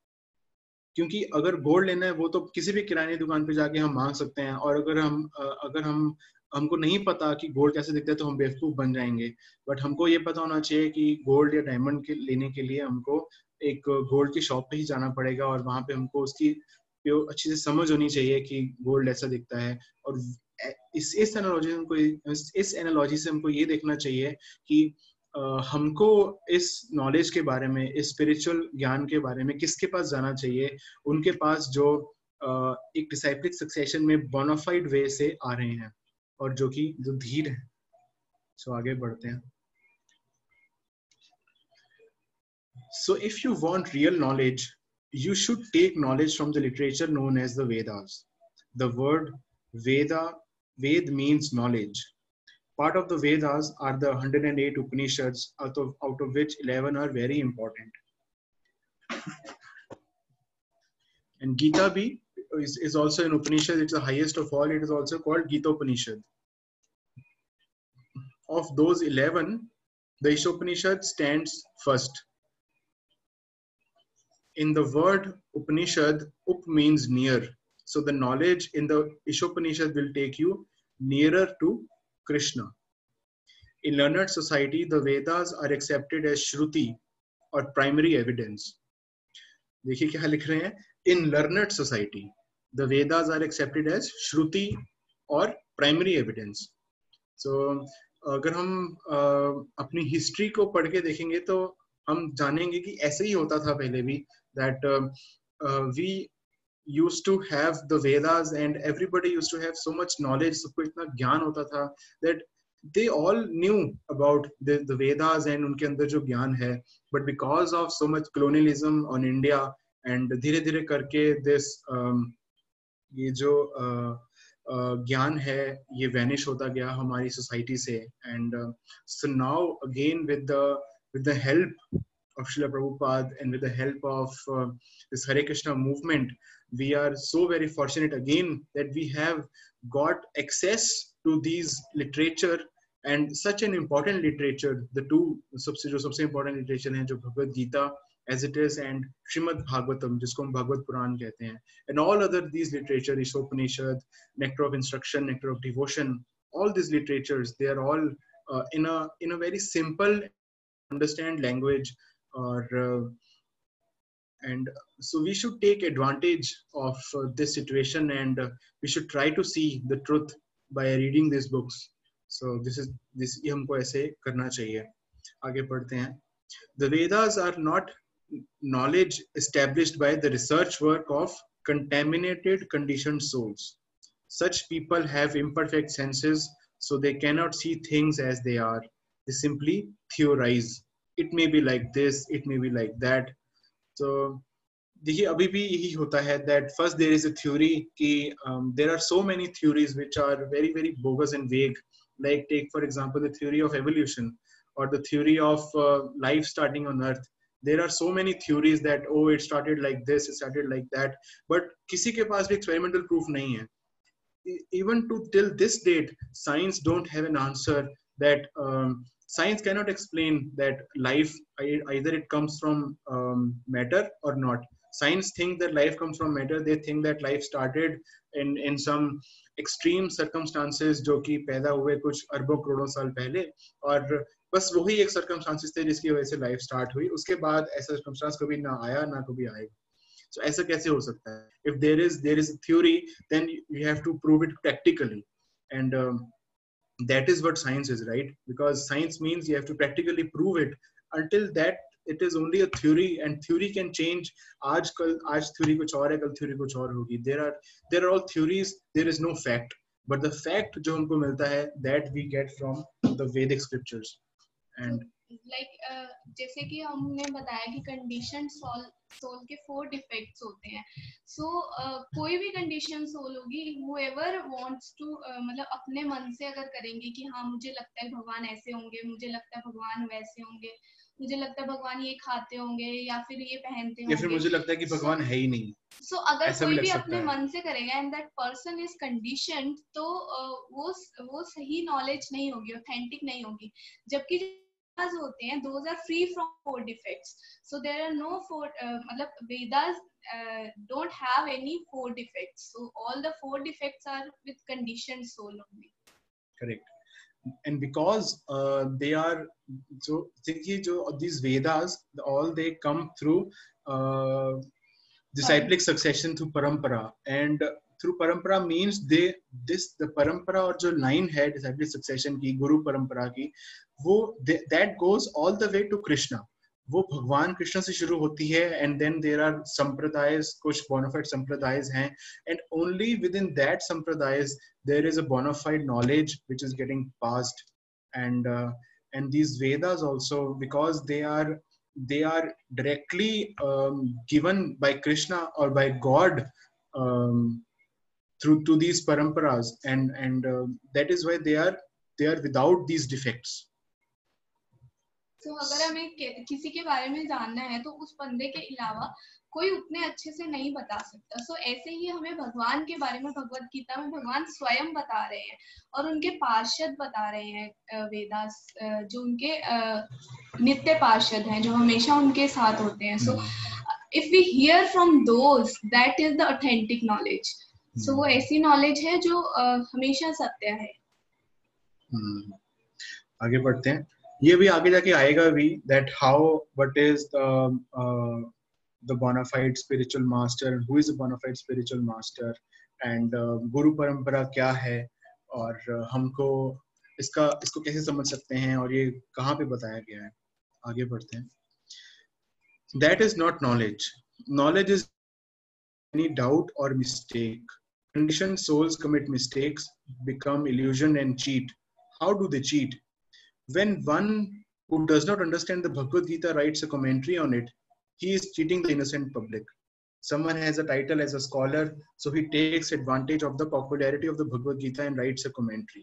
क्योंकि अगर गोल्ड लेना है वो तो किसी भी किराने दुकान पे जाके हम मांग सकते हैं, और अगर हम अगर हम हमको नहीं पता कि गोल्ड कैसे दिखता है तो हम बेवकूफ बन जाएंगे. बट हमको ये पता होना चाहिए कि गोल्ड या डायमंड के लेने के लिए हमको एक गोल्ड की शॉप पे ही जाना पड़ेगा, और वहां पे हमको उसकी अच्छी से समझ होनी चाहिए कि गोल्ड ऐसा दिखता है. और इस इस एनालॉजी हमको इस एनालॉजी से हमको ये देखना चाहिए कि Uh, हमको इस नॉलेज के बारे में, इस स्पिरिचुअल ज्ञान के बारे में किसके पास जाना चाहिए? उनके पास जो uh, एक डिसाइप्लिक सक्सेशन में बोनाफाइड वे से आ रहे हैं और जो कि जो धीर हैं. सो so, आगे बढ़ते हैं. So if you want real knowledge, you should take knowledge from the literature known as the Vedas. The word Veda, Ved means knowledge. Part of the Vedas are the one hundred eight Upanishads, out of, out of which eleven are very important. And Gita bhi is, is also an Upanishad. It's the highest of all. It is also called Gita Upanishad. Of those eleven, the Ishopanishad stands first. In the word Upanishad, Up means near. So the knowledge in the Ishopanishad will take you nearer to Krishna. In learned society, the Vedas are accepted as Shruti or primary evidence. देखिए क्या लिख रहे हैं? In learned society, the Vedas are accepted as Shruti or primary evidence. So अगर हम uh, अपनी history को पढ़ के देखेंगे तो हम जानेंगे कि ऐसे ही होता था पहले भी. That uh, uh, we used to have the Vedas and everybody used to have so much knowledge, सबको इतना ज्ञान होता था that they all knew about the, the Vedas and उनके अंदर जो ज्ञान है. But because of so much colonialism on India and धीरे धीरे करके this um, ये जो uh, uh, ज्ञान है ये vanish होता गया हमारी society से. And uh, so now again with the with the help of Srila Prabhupada and with the help of uh, this Hare Krishna movement, we are so very fortunate again that we have got access to these literature, and such an important literature. The two सबसे जो सबसे important literature हैं जो Bhagavad Gita as it is and Srimad Bhagavatam जिसको हम भागवत पुराण कहते हैं, and all other these literature, Ishopanishad, Nectar of Instruction, Nectar of Devotion, all these literatures, they are all uh, in a in a very simple understand language. Or uh, and so we should take advantage of uh, this situation, and uh, we should try to see the truth by reading these books. So this is this ये हमको ऐसे करना चाहिए. आगे पढ़ते हैं. The Vedas are not knowledge established by the research work of contaminated conditioned souls. Such people have imperfect senses, so they cannot see things as they are. They simply theorize. It may be like this, it may be like that. So देखिए अभी भी यही होता है that first there is a theory कि um, there are so many theories which are very very bogus and vague. Like take for example the theory of evolution or the theory of uh, life starting on earth. There are so many theories that oh it started like this, it started like that, but किसी के पास भी experimental proof नहीं है. Even to till this date, science don't have an answer that um, science cannot explain that life either it comes from um, matter or not. Science think that life comes from matter. They think that life started in in some extreme circumstances जो कि पैदा हुए कुछ अरबों करोड़ों साल पहले, और बस वही एक circumstances थे जिसकी वजह से life start हुई. उसके बाद ऐसा circumstance कभी ना आया ना कभी आएगा. So ऐसा कैसे हो सकता है? If there is there is a theory, then you have to prove it practically, and um, that is what science is, right? Because science means you have to practically prove it. Until that, it is only a theory, and theory can change. आज कल आज theory कुछ और है, कल theory कुछ और होगी. There are there are all theories. There is no fact, but the fact जो हमको मिलता है that we get from the Vedic scriptures. And like like, uh, जैसे कि हमने बताया कि कंडीशन सोल सोल के फोर डिफेक्ट्स होते हैं. सो so, uh, कोई भी कंडीशन सोल होगी, whoever wants to uh, मतलब अपने मन से अगर करेंगे कि हाँ मुझे लगता है भगवान ऐसे होंगे, मुझे लगता है भगवान वैसे होंगे, मुझे लगता है भगवान ये खाते होंगे या फिर ये पहनते होंगे, या फिर मुझे लगता है कि भगवान so, है ही नहीं. सो so, अगर कोई भी अपने मन से करेगा and that person is conditioned, तो uh, वो वो सही नॉलेज नहीं होगी, ऑथेंटिक नहीं होगी. जबकि होते हैं those are free from four defects. So there are no four uh, मतलब Vedas uh, don't have any four defects. So all the four defects are with conditioned soul only. Correct. And because uh, they are so देखिए जो these Vedas all they come through uh, disciplic succession through parampara, and through parampara means they this the parampara और जो line है disciplic succession की, गुरु परंपरा की, वो that goes all the way to Krishna. वो भगवान कृष्ण से शुरू होती है, and then there are sampradayas, कुछ bona fide संप्रदायस हैं, and only within that sampradayas there is a bona fide knowledge which is getting passed. And uh, and these Vedas also, because they are they are directly um, given by Krishna or by God um, through to these paramparas, and and uh, that is why they are they are without these defects. So अगर हमें किसी के बारे में जानना है तो उस बंदे के अलावा कोई उतने अच्छे से नहीं बता सकता. सो so, ऐसे ही हमें भगवान के बारे में भगवत गीता में भगवान स्वयं बता रहे हैं और उनके पार्षद बता रहे हैं, वेदास जो उनके नित्य पार्षद हैं जो हमेशा उनके साथ होते हैं. So if we hear from those, that is the authentic knowledge. So वो ऐसी नॉलेज है जो uh, हमेशा सत्य है. hmm. आगे बढ़ते हैं. ये भी आगे जाके आएगा भी that how what is the uh, the bona fide spiritual master, who is a bona fide spiritual master, and uh, गुरु परंपरा क्या है, और uh, हमको इसका इसको कैसे समझ सकते हैं और ये कहाँ पे बताया गया है. आगे बढ़ते हैं. That is not knowledge. Knowledge is any doubt or mistake. Conditioned souls commit mistakes, become illusion and cheat. How do they cheat? When one who does not understand the Bhagavad Gita writes a commentary on it, he is cheating the innocent public. Someone has a title as a scholar, so he takes advantage of the popularity of the Bhagavad Gita and writes a commentary.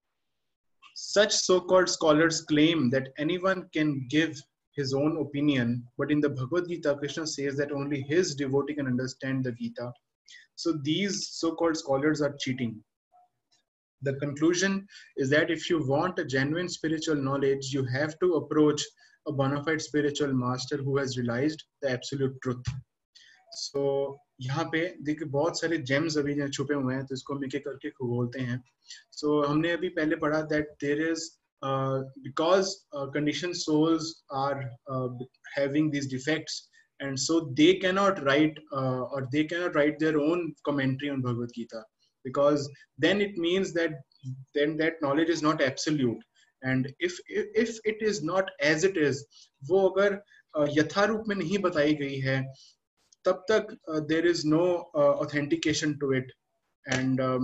Such so-called scholars claim that anyone can give his own opinion, but in the Bhagavad Gita, Krishna says that only his devotee can understand the Gita. So these so-called scholars are cheating. The conclusion is that if you want a genuine spiritual knowledge, you have to approach a bona fide spiritual master who has realized the absolute truth. So यहाँ पे देखिए बहुत सारे gems अभी यहाँ छुपे हुए हैं, तो इसको हम एक एक करके खोलते हैं. So हमने अभी पहले पढ़ा that there is uh, because uh, conditioned souls are uh, having these defects, and so they cannot write uh, or they cannot write their own commentary on Bhagavad Gita. Because then it means that then that knowledge is not absolute, and if if, if it is not as it is, वो अगर यथा रूप में नहीं बताई गई है, तब तक uh, there is no uh, authentication to it, and um,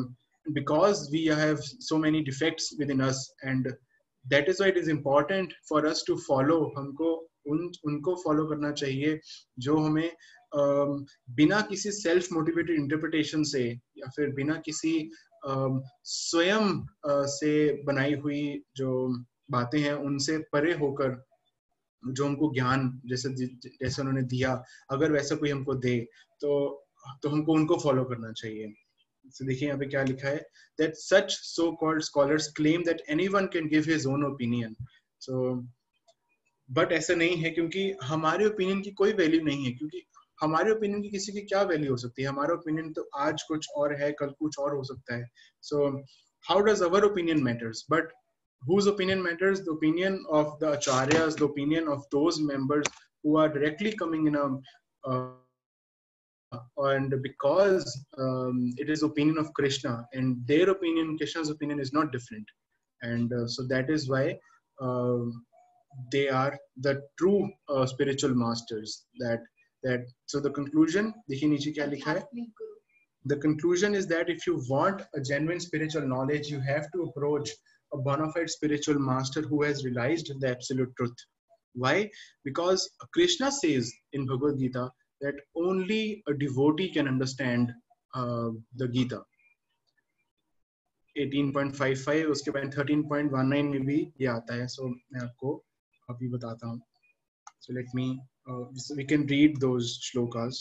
because we have so many defects within us, and that is why it is important for us to follow. हमको उन उनको फॉलो करना चाहिए जो हमें um, बिना किसी self motivated interpretation से या फिर बिना किसी um, स्वयं uh, से बनाई हुई जो बातें हैं उनसे परे होकर जो हमको ज्ञान जैसे जैसे उन्होंने दिया, अगर वैसा कोई हमको दे तो तो हमको उनको फॉलो करना चाहिए. So, देखिए यहाँ पे क्या लिखा है, that such so-called scholars claim that anyone can give his own opinion. So, but ऐसा नहीं है, क्योंकि हमारे ओपिनियन की कोई वैल्यू नहीं है, क्योंकि हमारे ओपिनियन की किसी की क्या वैल्यू हो सकती है. हमारा ओपिनियन तो आज कुछ और है, कल कुछ और हो सकता है. So, how does our opinion matters? But whose opinion matters? The opinion of the acharyas, the opinion of those members who are directly coming in a uh, and because um, it is opinion of Krishna, and their opinion, Krishna's opinion, is not different, and uh, so that is why uh, they are the true uh, spiritual masters. That that so the conclusion, देखिए नीचे क्या लिखा है? The conclusion is that if you want a genuine spiritual knowledge, you have to approach a bona fide spiritual master who has realized the absolute truth. Why? Because Krishna says in Bhagavad Gita that only a devotee can understand uh, the Gita. eighteen point five five, उसके बाद thirteen point one nine में भी ये आता है. So मैं आपको अभी बताता हूँ. So let me, uh, so we can read those shlokas.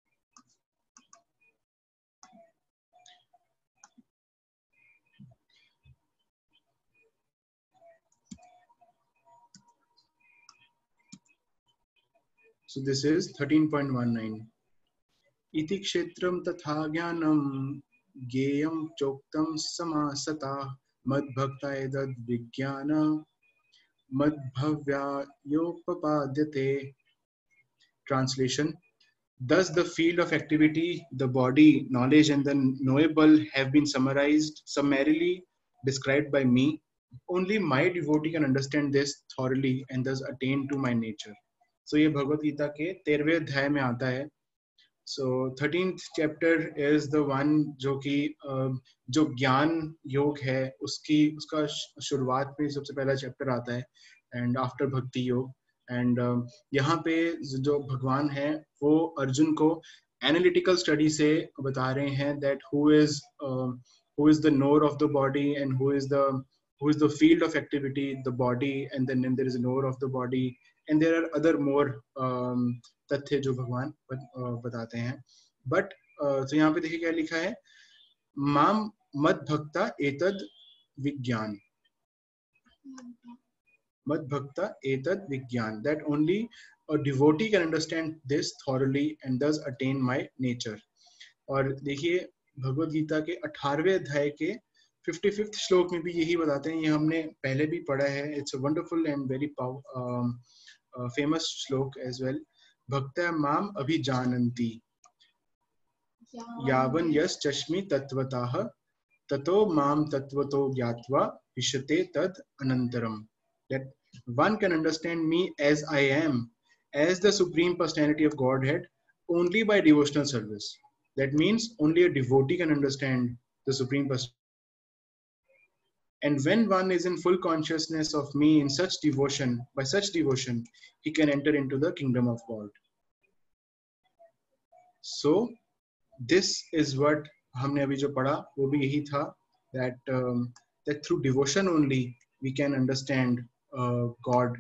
So this is thirteen point one nine. Iti kshetram tatha jnanam gyeyam choktam samasata madbhakta edad vijnana madbhavya yopapadyate. Translation: thus the field of activity, the body, knowledge and the knowable have been summarized, summarily described by me. Only my devotee can understand this thoroughly and thus attain to my nature. So ये भगवत गीता के तेरहवें अध्याय में आता है. So thirteenth chapter is the one जो कि जो ज्ञान योग है उसकी उसका शुरुआत में सबसे पहला चैप्टर आता है, and after भक्ति योग. And uh, यहाँ पे जो भगवान है वो अर्जुन को एनालिटिकल स्टडी से बता रहे हैं that who is uh, who is the knower of the body and who is the who is the field of activity, the body, and then, then there is a knower of the body, and there are other more um, तथ्य जो भगवान बताते हैं. But तो यहाँ पे देखिए क्या लिखा है, माम मद भक्ता एतद विज्ञान, मद भक्ता एतद विज्ञान, that only a devotee can understand this thoroughly and thus attain my nature. और देखिए भगवद गीता के अठारहवें अध्याय के पचपनवें श्लोक में भी यही बताते हैं. ये हमने पहले भी पढ़ा है. It's a wonderful and very famous shloka as well. भक्त्या माम अभिजानन्ति यावन यस चश्मि तत्वतः ततो माम तत्वतो ज्ञात्वा विशते तद अनंतरम. That one can understand me as I am, as the Supreme Personality of Godhead, only by devotional service. That means only a devotee can understand the Supreme Personality. And when one is in full consciousness of me in such devotion, by such devotion, he can enter into the kingdom of God. So, this is what हमने अभी जो पढ़ा वो भी यही था, that um, that through devotion only we can understand uh, God.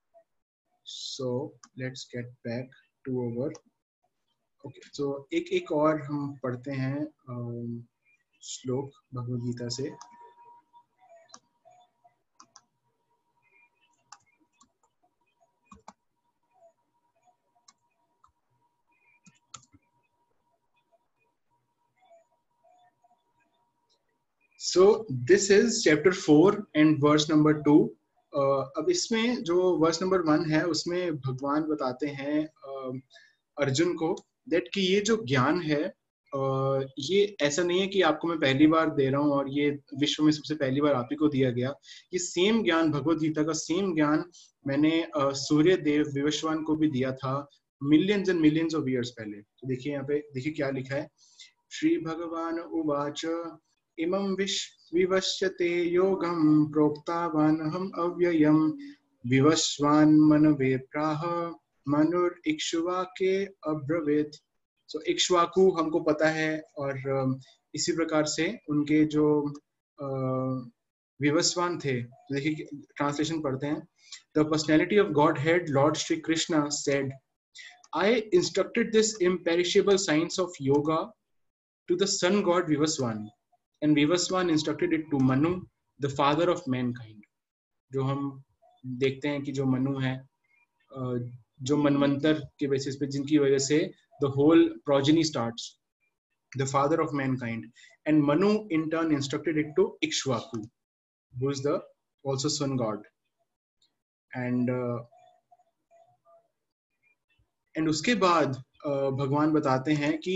So let's get back to our okay. So एक एक और हम पढ़ते हैं um, श्लोक भगवद गीता से. So this is chapter four and verse number two. Uh, अब इसमें जो verse number one है उसमें भगवान बताते हैं uh, अर्जुन को that कि ये जो ज्ञान है uh, ये ऐसा नहीं है कि आपको मैं पहली बार दे रहा हूँ और ये विश्व में सबसे पहली बार आप ही को दिया गया. ये सेम ज्ञान, भगवद गीता का सेम ज्ञान मैंने uh, सूर्य देव विवस्वान को भी दिया था millions and millions of years पहले. तो देखिए यहाँ पे देखिए क्या लिखा है. श्री भगवान उवाच इमं विश् विवश्यते योगं प्रोक्तावानहम् अव्ययम् विवस्वान् मनवे प्राह मनुर इक्ष्वाके अब्रवीत. सो इक्ष्वाकु हमको पता है और इसी प्रकार से उनके जो विवस्वान थे, देखिए ट्रांसलेशन पढ़ते हैं. The personality of Godhead, Lord Shri Krishna said, I instructed this imperishable science of yoga to the sun god Vivaswan, and Vivaswan instructed it to Manu, the father of mankind. जो हम देखते हैं कि जो मनु है, जो मनवंतर के बेसिस पे जिनकी वजह से the whole progeny starts, the father of mankind, and Manu in turn instructed it to Ikshvaku, who is the also sun god. And uh, and उसके बाद uh, भगवान बताते हैं कि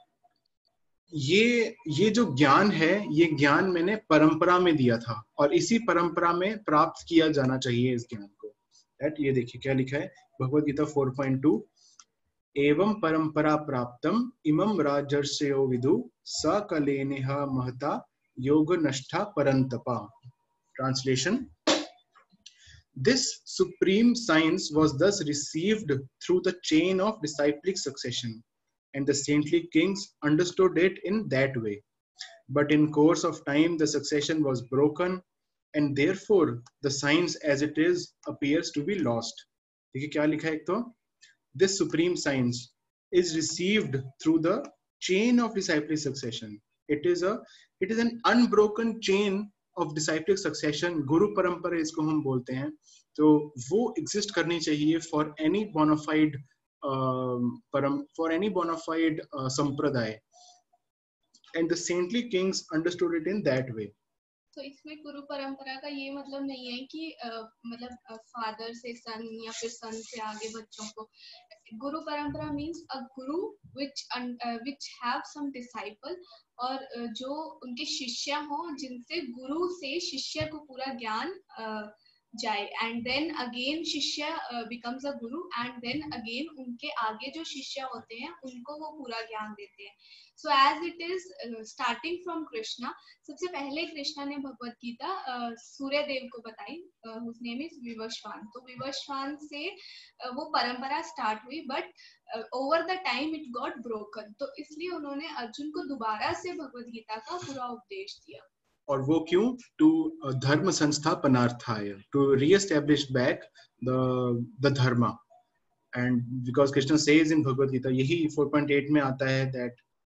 ये ये जो ज्ञान है, ये ज्ञान मैंने परंपरा में दिया था और इसी परंपरा में प्राप्त किया जाना चाहिए इस ज्ञान को. That ये देखिए क्या लिखा है Bhagavad Gita four point two. एवं परंपरा प्राप्तम इमं राजर्षयो विदु सकलेनेह महता योग नष्टा परंतपा. Translation: This supreme science was thus received through the chain of disciplic succession, and the saintly kings understood it in that way. But in course of time, the succession was broken, and therefore the science as it is appears to be lost. देखिए क्या लिखा है एक तो, this supreme science is received through the chain of disciplic succession. It is a it is an unbroken chain of disciplic succession. गुरु परंपरा इसको हम बोलते हैं. तो वो exist करनी चाहिए for any bona fide परम for any bona fide uh, संप्रदाय. And the saintly kings understood it in that way. तो इसमें गुरु परंपरा का ये मतलब नहीं है कि uh, मतलब फादर से सन या फिर सन से आगे बच्चों को. गुरु परंपरा means a Guru which uh, which have some disciple, और uh, जो उनके शिष्य हो जिनसे गुरु से शिष्य को पूरा ज्ञान uh, जाए. And then again shishya becomes a guru, and then again उनके आगे जो शिष्य होते हैं उनको वो पूरा ज्ञान देते हैं. So as it is starting from Krishna. सबसे पहले कृष्णा ने भगवत गीता uh, सूर्य देव को बताई, हुज नेम इज विवस्वान. तो विवस्वान से uh, वो परंपरा स्टार्ट हुई, but over the time it got broken. तो इसलिए उन्होंने अर्जुन को दोबारा से भगवत गीता का पूरा उपदेश दिया. और वो क्यों? टू धर्म संस्थापनार्थाय, to reestablish back the the dharma. And because Krishna says in Bhagavad Gita, यही फोर पॉइंट एट में आता है दैट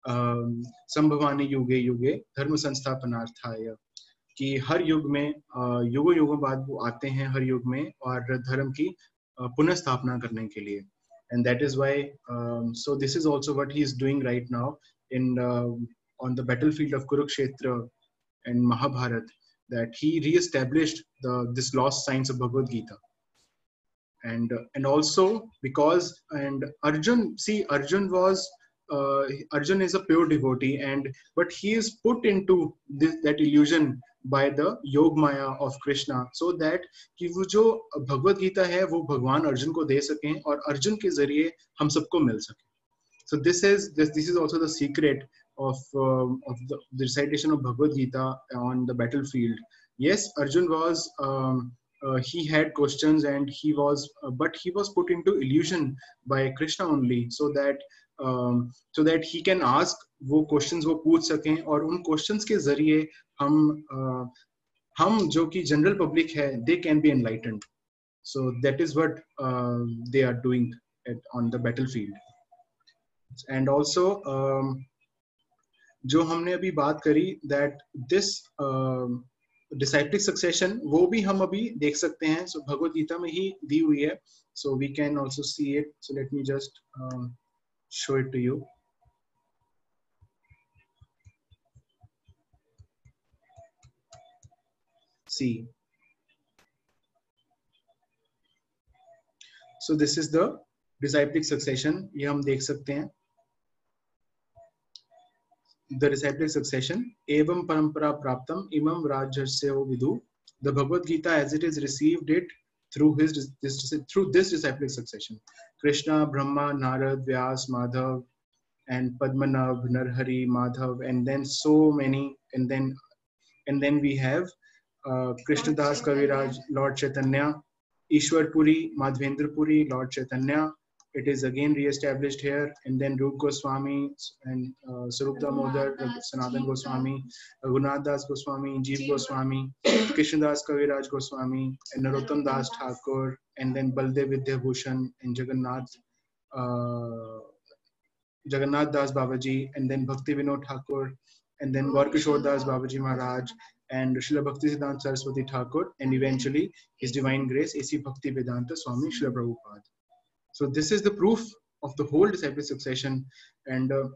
संभवानि युगे युगे धर्म संस्थापनार्थाय, कि हर युग में युगों युगों बाद वो आते हैं हर युग में और धर्म की पुनः स्थापना करने के लिए. And that is why so this is also what he is doing right now in on the battlefield of Kurukshetra and Mahabharat, that he re-established the this lost science of Bhagavad Gita. And uh, and also because and Arjun, see Arjun was uh, Arjun is a pure devotee, and but he is put into this, that illusion by the Yog Maya of Krishna, so that कि वो जो भगवद गीता है वो भगवान अर्जुन को दे सकें और अर्जुन के जरिए हम सबको मिल सके. So this is this this is also the secret of uh, of the, the recitation of Bhagavad Gita on the battlefield. Yes, Arjun was um, uh, he had questions and he was uh, but he was put into illusion by Krishna only, so that um, so that he can ask वो questions वो पूछ सकें और उन questions के जरिए हम uh, हम जो कि general public है they can be enlightened. So that is what uh, they are doing at, on the battlefield. And also um, जो हमने अभी बात करी that this uh, disciplic succession, वो भी हम अभी देख सकते हैं. So भगवद गीता में ही दी हुई है, so we can also see it. So let me just uh, show it to you. See, so this is the disciplic succession. ये हम देख सकते हैं. The disciplic succession. Evam parampara praptam imam rajasya vidu. The Bhagavad Gita as it is received it through his this through this disciplic succession. Krishna, Brahma, Narad, Vyas, Madhav, and Padmanabh, Narhari, Madhav, and then so many, and then and then we have uh, Krishnadas Kaviraj, Lord Chaitanya, Ishwar Puri, Madhvendra Puri, Lord Chaitanya. It is again re-established here, and then Rup Goswami and uh, Sarup Damodar, Sanatan Goswami, Raghunath Das Goswami, Jeev Goswami, Krishnadas Kaviraj Goswami, and Narottam Das Thakur, and then Baldev Vidyabhushan and Jagannath, uh, Jagannath Das Babaji, and then Bhakti Vinod Thakur, and then Gaurkishore Das Babaji Maharaj, and Srila Bhaktisiddhanta Saraswati Thakur, and eventually His Divine Grace, A C Bhakti Vedanta Swami Srila Prabhupada. So this is the proof of the whole disciple succession, and uh,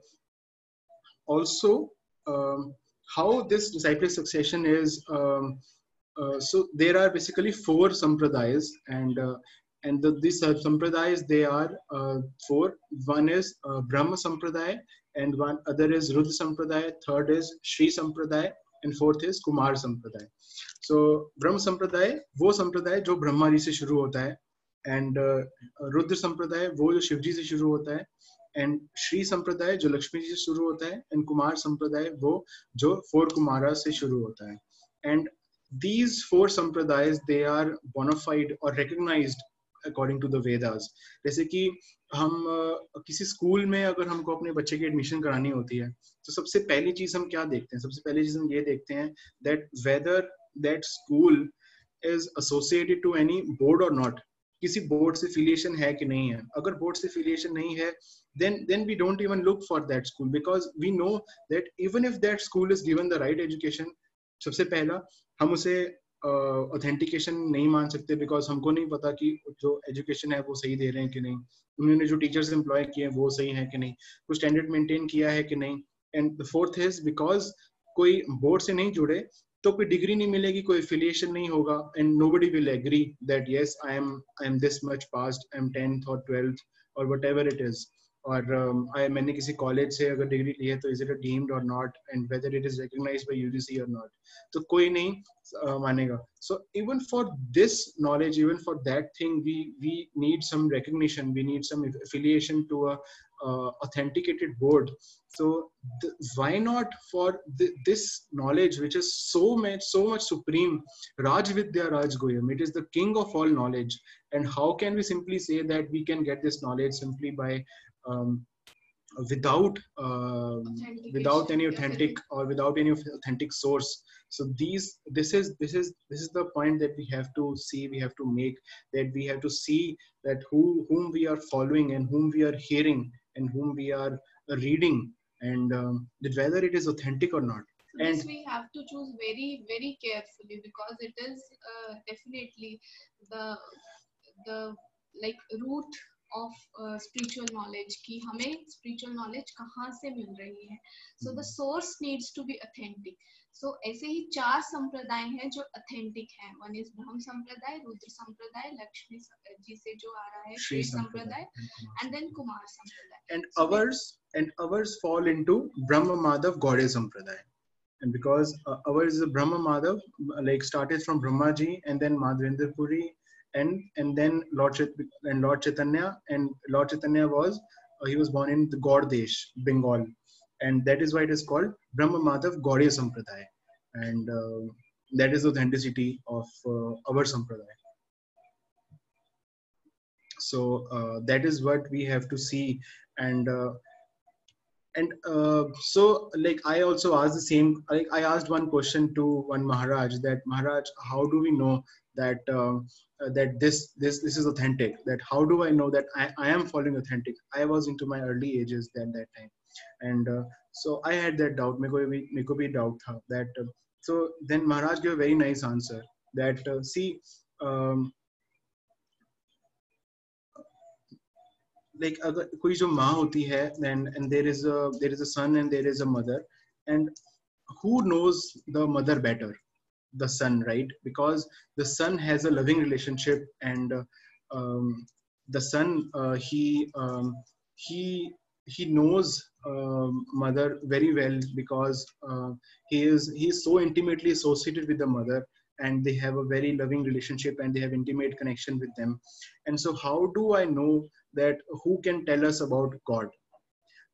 also um, how this disciple succession is. Um, uh, so there are basically four sampradayas, and uh, and the, these uh, sampradayas, they are uh, four. One is uh, Brahma Sampradaya, and one other is Rudra Sampradaya. Third is Shri Sampradaya, and fourth is Kumar Sampradaya. So Brahma Sampradaya वो संप्रदाय जो ब्रह्मा जी से शुरू होता है, and uh, Rudra संप्रदाय वो जो शिव जी से शुरू होता है, and श्री संप्रदाय जो लक्ष्मी जी से शुरू होता है, and कुमार संप्रदाय वो जो four कुमारा से शुरू होता है. And these four sampradayas, they are bona fide or recognized according to the Vedas. जैसे कि हम uh, किसी स्कूल में अगर हमको अपने बच्चे की एडमिशन करानी होती है, तो सबसे पहली चीज हम क्या देखते हैं? सबसे पहली चीज हम ये देखते हैं that whether that school is associated to any board or not. किसी बोर्ड से affiliation है कि नहीं है. अगर बोर्ड से affiliation नहीं है, then then we don't even look for that school, because we know that even if that school is given the right education, सबसे पहला हम उसे ऑथेंटिकेशन uh, नहीं मान सकते, बिकॉज हमको नहीं पता कि जो एजुकेशन है वो सही दे रहे हैं कि नहीं, उन्होंने जो टीचर्स एम्प्लॉय किए हैं वो सही है कि नहीं, कुछ स्टैंडर्ड मेंटेन किया है कि नहीं. And the fourth is because कोई बोर्ड से नहीं जुड़े तो कोई डिग्री नहीं मिलेगी, कोई एफिलिएशन नहीं होगा, and nobody will agree that yes I am I am this much passed, I am tenth or twelfth or whatever it is, और uh, मैंने किसी कॉलेज से अगर डिग्री ली है तो is it deemed or not, and whether it is recognised by UGC or not, तो कोई नहीं uh, मानेगा. So even for this knowledge, even for that thing, we we need some recognition, we need some affiliation to a authenticated board. So the, why not for the, this knowledge which is so much so much supreme, Raj Vidya Raj Goyam, it is the king of all knowledge, and how can we simply say that we can get this knowledge simply by um, without uh, without any authentic or without any authentic source. So these this is this is this is the point that we have to see, we have to make, that we have to see that who whom we are following and whom we are hearing and whom we are reading, and um, that whether it is authentic or not. So and this we have to choose very very carefully, because it is uh, definitely the the like root of uh, spiritual knowledge, कि हमें spiritual knowledge कहाँ से मिल रही है. So the source needs to be authentic. So ऐसे ही चार संप्रदाय हैं जो authentic हैं. One is ब्रह्म संप्रदाय, रुद्र संप्रदाय, लक्ष्मी जी से जो आ रहा है श्री संप्रदाय, and then कुमार संप्रदाय. And so ours and ours fall into Brahma Madhav Gaudiya Sampradaya. And because uh, ours is a Brahma Madhav, like started from Brahma Ji and then Madhvendra Puri, and and then Lord Chait and Lord Chaitanya, and Lord Chaitanya was uh, he was born in the Gaurdesh, Bengal, and that is why it is called Brahma Madhav Gaudiya Sampradaya, and uh, that is the authenticity of uh, our Sampradaya. So uh, that is what we have to see, and uh, and uh, so like I also asked the same, like I asked one question to one Maharaj, that Maharaj, how do we know that uh, uh, that this this this is authentic, that how do I know that I, I am following authentic? I was into my early ages then that time, and uh, so I had that doubt, meko bhi meko bhi doubt tha, that uh, so then Maharaj gave a very nice answer, that uh, see um, like अगर कोई जो माँ होती है, then and there is a there is a son and there is a mother, and who knows the mother better? The son, right? Because the son has a loving relationship, and uh, um, the son uh, he um, he he knows uh, mother very well, because uh, he is he is so intimately associated with the mother, and they have a very loving relationship and they have intimate connection with them. And so how do I know that who can tell us about God?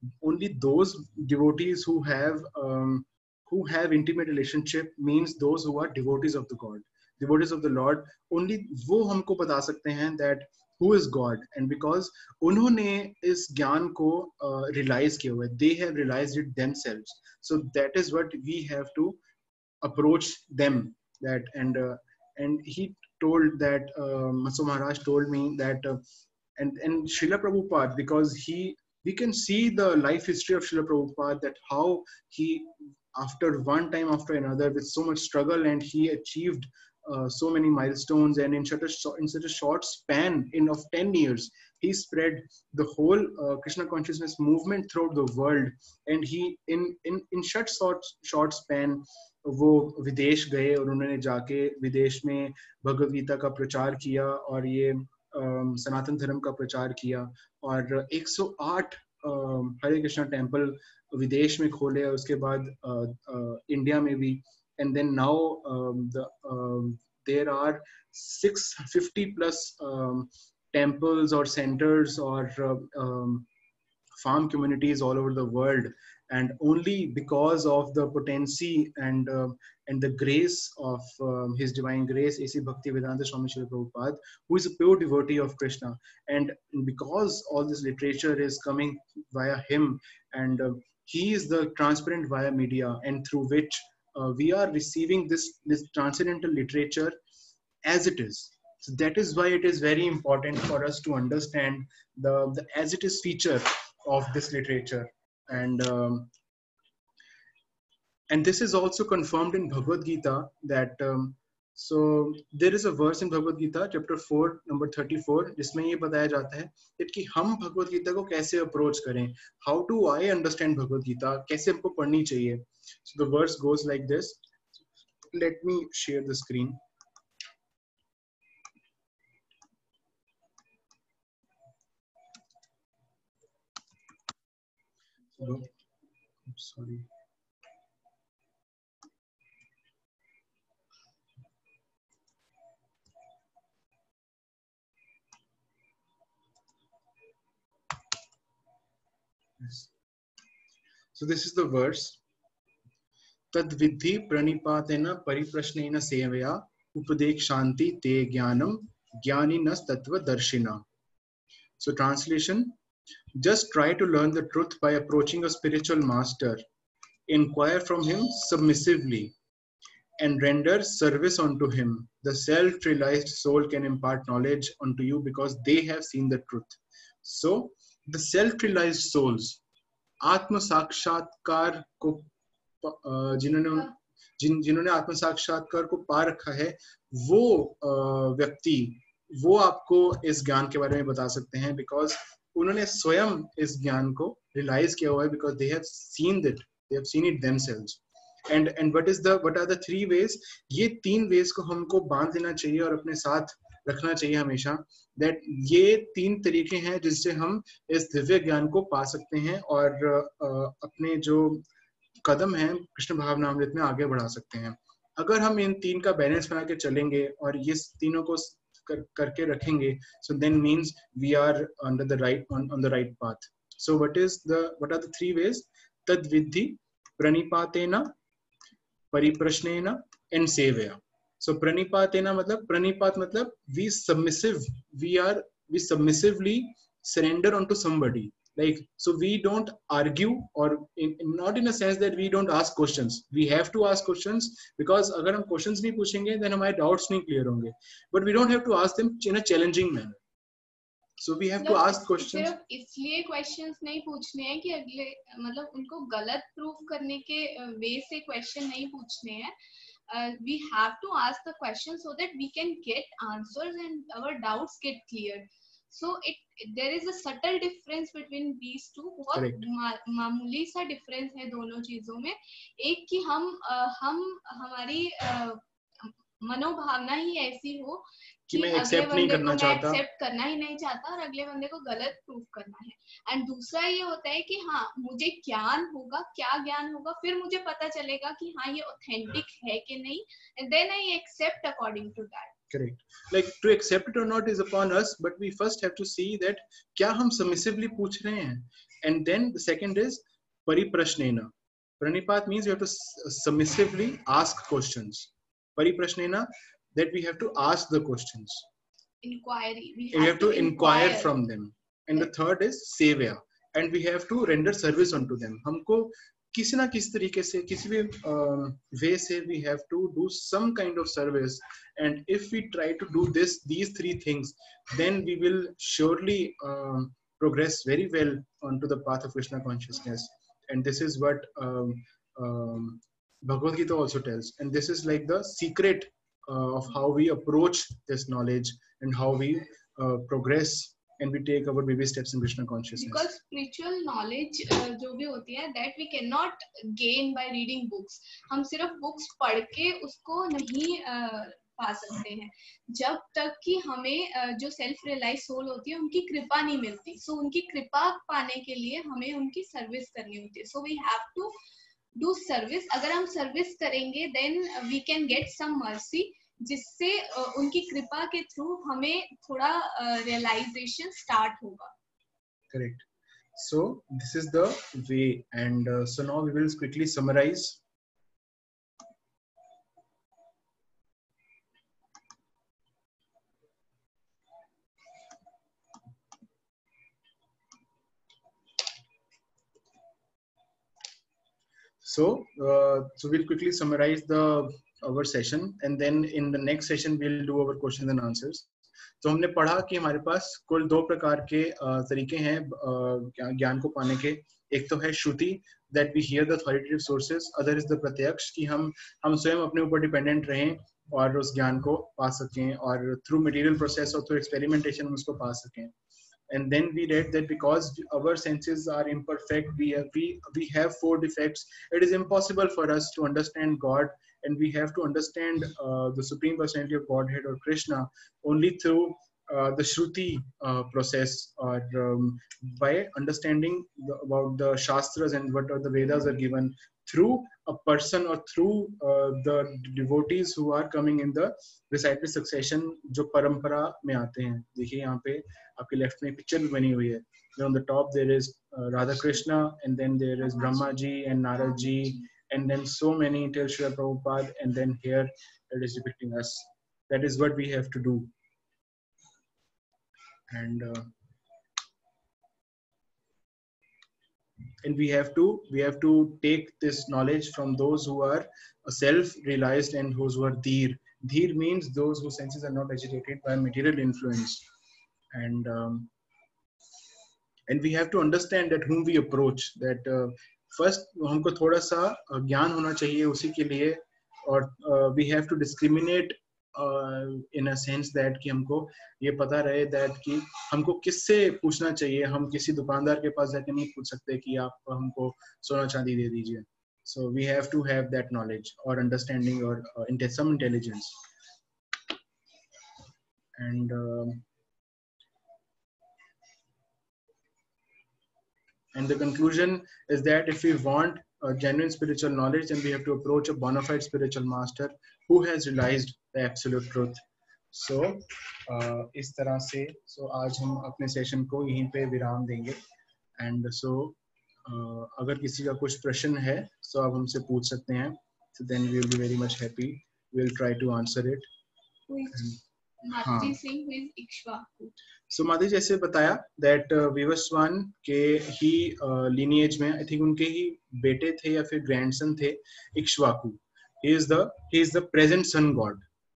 only those devotees who have um, who have intimate relationship, means those who are devotees of the God, devotees of the Lord, only वो हमको बता सकते हैं that who is God. And because उन्होंने इस ज्ञान को uh, realize किया हुआ है, they have realized it themselves, so that is what we have to approach them. That and uh, and he told that uh, Maso Maharaj told me that uh, and and Srila Prabhupada, because he we can see the life history of Srila Prabhupada, that how he, after one time after another, with so much struggle, and he achieved uh, so many milestones, and in such a short, in such a short span in of ten years, he spread the whole uh, Krishna consciousness movement throughout the world. And he in in in such short short span, वो विदेश गए और उन्होंने जाके विदेश में भगवद गीता का प्रचार किया, और ये uh, सनातन धर्म का प्रचार किया, और एक सौ आठ uh, हरे कृष्णा टेम्पल विदेश में खोले, और उसके बाद uh, uh, इंडिया में भी. And then now um, the um, there are six hundred fifty plus um, temples or centers or uh, um, farm communities all over the world, and only because of the potency and uh, and the grace of um, His Divine Grace, A C Bhaktivedanta Swami Srila Prabhupada, who is a pure devotee of Krishna, and because all this literature is coming via him, and uh, he is the transparent via media, and through which uh, we are receiving this this transcendental literature as it is. So that is why it is very important for us to understand the, the as it is feature of this literature. And um, and this is also confirmed in Bhagavad Gita, that um, so there is a verse in Bhagavad Gita chapter four number thirty-four, जिसमें ये बताया जाता है that कि हम भगवद गीता को कैसे approach करें, how do I understand Bhagavad Gita, कैसे हमको पढ़नी चाहिए. So the verse goes like this. Let me share the screen. Oh, I'm sorry. Yes. So this is the verse. Tad vidhi pranipatena pariprashnena sevaya upadekshanti te jnanam jnaninas tattva darshina. So translation: just try to learn the truth by approaching a spiritual master. Inquire from him submissively and render service unto him. The self-realized soul can impart knowledge unto you because they have seen the truth. So the self-realized souls, आत्म साक्षात्कार को जिन्होंने जिन जिन्होंने आत्म साक्षात्कार को पा रखा है, वो व्यक्ति वो आपको इस ज्ञान के बारे में बता सकते हैं, बिकॉज उन्होंने स्वयं इस ज्ञान को रियलाइज किया हुआ है, because they have seen it they have seen it themselves. And and what is the what are the three ways? ये तीन वेज को हमको बांध लेना चाहिए और अपने साथ रखना चाहिए हमेशा, दैट ये तीन तरीके हैं जिससे हम इस दिव्य ज्ञान को पा सकते हैं और अपने जो कदम हैं कृष्ण भावनामृत में आगे बढ़ा सकते हैं. अगर हम इन तीन का बैलेंस बना के चलेंगे और ये तीनों को कर, करके रखेंगे, so then means we are under the right on, on the right path. So what is the what are the three ways? Tad vidhi pranipatena pariprashnena and sevaya. So pranipatena matlab pranipat matlab we submissive we are we submissively surrender onto somebody. Like, so we don't argue, or in, not in a sense that we don't ask questions. We have to ask questions, because अगर हम questions नहीं पूछेंगे then हमारे doubts नहीं clear होंगे. But we don't have to ask them in a challenging manner. So we have to ask questions. सिर्फ इसलिए questions नहीं पूछने हैं कि अगले मतलब उनको गलत proof करने के way से question नहीं पूछने हैं. Uh, we have to ask the question so that we can get answers and our doubts get cleared. So it there is a subtle difference between these two. बहुत मा, मामूली सा difference है दोनों चीजों में. एक कि हम uh, हम हमारी uh, मनोभावना ही ऐसी हो कि मैं एक्सेप्ट नहीं करना चाहता, एक्सेप्ट करना ही नहीं चाहता और अगले बंदे को गलत प्रूफ करना है. एंड दूसरा ये होता है कि हाँ मुझे ज्ञान होगा, क्या ज्ञान होगा, फिर मुझे पता चलेगा कि हाँ ये ऑथेंटिक है कि नहीं, and then I accept according to that. Correct. Like to accept it or not is upon us, but we first have to see that क्या हम submissively पूछ रहे हैं. and then the second is pariprashnena. Pranipāt means you have to submissively ask questions. Pariprashnena, that we have to ask the questions. Inquiry. We and we have to inquire, inquire from them. And the third is sevya, and we have to render service unto them. हमको किसी ना किसी तरीके से, किसी भी way से we have to do some kind of service. And if we try to do this, these three things, then we will surely um, progress very well onto the path of Krishna consciousness. And this is what um, um, Bhagavad Gita also tells. And this is like the secret uh, of how we approach this knowledge and how we uh, progress and we take our baby steps in Krishna consciousness. Because spiritual knowledge uh, जो भी होती है, that we cannot gain by reading books. हम सिर्फ books पढ़ के उसको नहीं uh, पा सकते हैं, जब तक कि हमें uh, जो self realized soul होती है उनकी कृपा नहीं मिलती. So उनकी कृपा पाने के लिए हमें उनकी service करनी होती है. So we have to do service. अगर हम service करेंगे, then we can get some mercy, जिससे uh, उनकी कृपा के थ्रू हमें थोड़ा रियलाइजेशन uh, स्टार्ट होगा. Correct. So this is the way, and uh, so now we will quickly summarize. So, uh, so we'll quickly summarize the our session, and then in the next session we'll do our questions and answers. तो हमने पढ़ा कि हमारे पास कुल दो प्रकार के तरीके हैं ज्ञान को पाने के. एक तो है श्रुति, that we hear the authoritative sources. Other is the प्रत्यक्ष, कि हम हम स्वयं अपने ऊपर डिपेंडेंट रहें और उस ज्ञान को पा सकें, और थ्रू मटेरियल प्रोसेस और थ्रू एक्सपेरिमेंटेशन हम उसको पा सकें. And then we read that because our senses are imperfect, we have, we, we have four defects, it is impossible for us to understand God, and we have to understand uh, the Supreme Personality of Godhead or Krishna only through uh, the Shruti uh, process, or um, by understanding the, about the Shastras and what are the Vedas are given through a person or through uh, the devotees who are coming in the recited succession जो परंपरा में आते हैं. देखिए यहाँ पे आपके left में पिक्चर भी बनी हुई है. On the top there is uh, Radha Krishna, and then there is Brahma ji and Narad ji, and then so many till Srila Prabhupada, and then here it is depicting us. That is what we have to do. And uh, and we have to we have to take this knowledge from those who are self-realized and those who are dheer. Dheer means those whose senses are not agitated by material influence. And um, and we have to understand that whom we approach. That uh, first हमको थोड़ा सा ज्ञान होना चाहिए उसी के लिए, और uh, we have to discriminate uh, in a sense that कि हमको ये पता रहे that कि हमको किससे पूछना चाहिए. हम किसी दुकानदार के पास जाके नहीं पूछ सकते कि आप हमको सोना चांदी दे दीजिए. So we have to have that knowledge or understanding or uh, some intelligence. And um, and the conclusion is that if we want a genuine spiritual knowledge, then we have to approach a bona fide spiritual master who has realized the absolute truth. So uh, इस तरह से so आज हम अपने session को यहीं पे विराम देंगे. And so uh, अगर किसी का कुछ प्रश्न है तो आप हमसे पूछ सकते हैं. So then we will be very much happy. We will try to answer it. Madhuri Singh with Ikshvaku. So माधुरी जैसे बताया that uh, विवस्वान के ही uh, lineage में I think उनके ही बेटे थे या फिर grandson थे Ikshvaku. He is the he is the present sun god.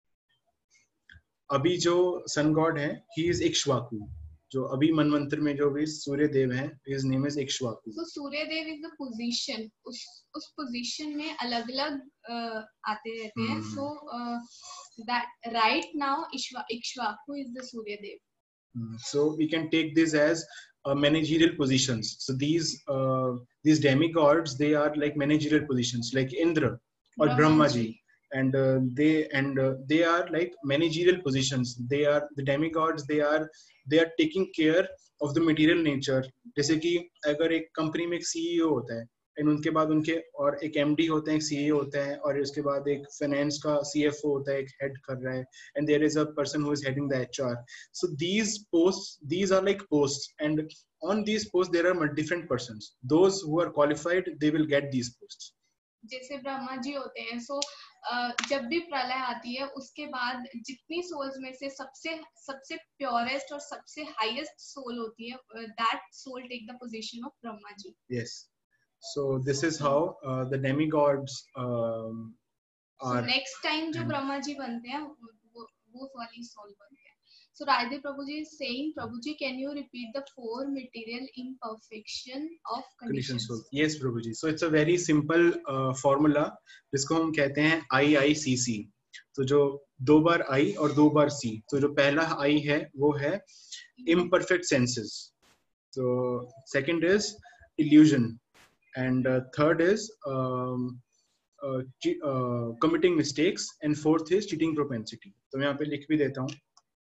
अभी जो sun god है he is इक्ष्वाकु. जो अभी मनवंतर में जो भी सूर्य देव हैं his name is Ikshvaku. So Surya Dev is the position. उस उस position में अलग अलग uh, आते रहते हैं. Hmm. So uh, that right now Ikshvaku is the Surya Dev. Hmm. So we can take this as uh, managerial positions. So these uh, these demigods, they are like managerial positions, like Indra or Brahma ji, and uh, they and uh, they are like managerial positions. They are the demigods. They are they are taking care of the material nature. जैसे कि अगर एक company में एक C E O होता है, and उनके बाद उनके और एक एमडी होते हैं, एक सीए होता है, और उसके बाद एक फाइनेंस का सीएफओ होता है, एक हेड कर रहा है, and there is a person who is heading the HR. So these post these are like post, and on these posts there are different persons. Those who are qualified, they will get these posts. जैसे ब्रह्मा जी होते हैं, सो जब भी प्रलय आती है उसके बाद जितनी सोल्स में से सबसे सबसे प्योरेस्ट और सबसे हाईएस्ट सोल होती है, that soul take the position of Brahma ji. Yes. So this is how uh, the demigods um, are. So next time जो ब्रह्मा जी बनते हैं वो वो वाली सोल बनते हैं. So Radhe Prabhuji is saying, Prabhuji, can you repeat the four material imperfection of conditioned soul? Yes, Prabhuji. So it's a very simple uh, formula जिसको हम कहते हैं I I C C. तो जो दो बार I और दो बार C. तो जो पहला I है वो है imperfect senses. So second is illusion, and uh, third is um, uh, uh, committing mistakes, and fourth is cheating propensity. तो मैं यहाँ पे लिख भी देता हूँ.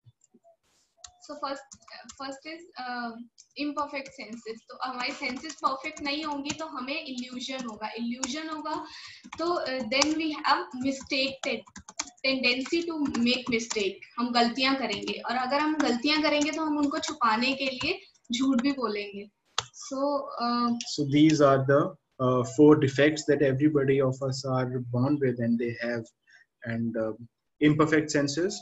So first first is uh, imperfect senses. तो हमारी senses perfect नहीं होंगी तो हमें illusion होगा. Illusion होगा तो uh, then we have mistake tendency to make mistake. हम गलतियां करेंगे, और अगर हम गलतियां करेंगे तो हम उनको छुपाने के लिए झूठ भी बोलेंगे. So uh, so these are the uh, four defects that everybody of us are born with, and they have. And uh, imperfect senses,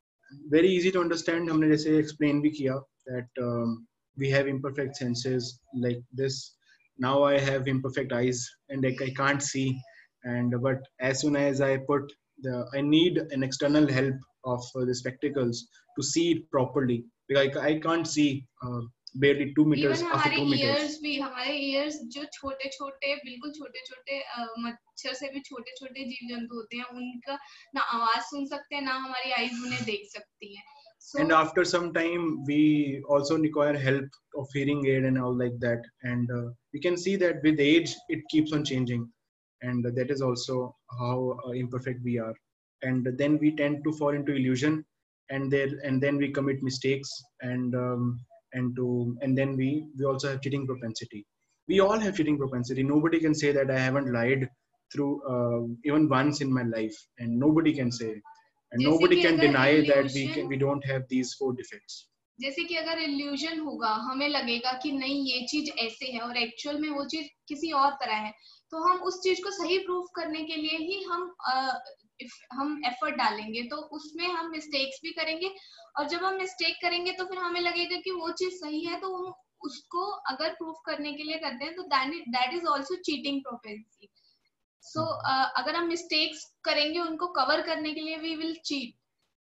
very easy to understand. हमने जैसे explain भी किया that um, we have imperfect senses like this. Now I have imperfect eyes and like I can't see, and but as soon as I put the I need an external help of uh, the spectacles to see it properly, because I, I can't see uh, barely two meters after two meters. ears भी, हमारे ears जो छोटे छोटे बिल्कुल छोटे छोटे मच्छर से भी छोटे छोटे जीव जंतु होते हैं, उनका ना आवाज सुन सकते हैं ना हमारी eyes उन्हें देख सकती हैं. So, and after some time we also require help of hearing aid and all like that, and uh, we can see that with age it keeps on changing, and that is also how uh, imperfect we are. And then we tend to fall into illusion, and there and then we commit mistakes, and um, and to and then we we also have cheating propensity. We all have cheating propensity. Nobody can say that I haven't lied through uh, even once in my life, and nobody can say, and nobody can deny that we can, we don't have these four defects. जैसे कि अगर illusion होगा, हमें लगेगा कि नहीं ये चीज ऐसे है और एक्चुअल में वो चीज किसी और तरह है, तो हम उस चीज को सही प्रूफ करने के लिए ही हम uh, if हम एफर्ट डालेंगे, तो उसमें हम मिस्टेक्स भी करेंगे, और जब हम मिस्टेक करेंगे तो फिर हमें लगेगा कि वो चीज सही है, तो हम उसको अगर प्रूफ करने के लिए करते हैं तो that is also cheating propensity. So अगर हम मिस्टेक्स करेंगे उनको कवर करने के लिए we will cheat.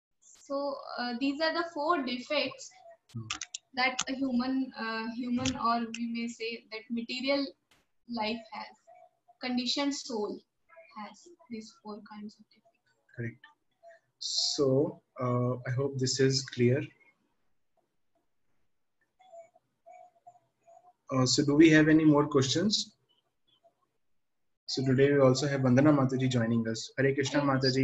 So these are the four defects that a human human or we may say that material life has. Conditioned soul has these four kinds of defects. Correct. So uh, I hope this is clear. Uh, so do we have any more questions? So today we also have Vandana Mataji joining us. Hare Krishna Mataji.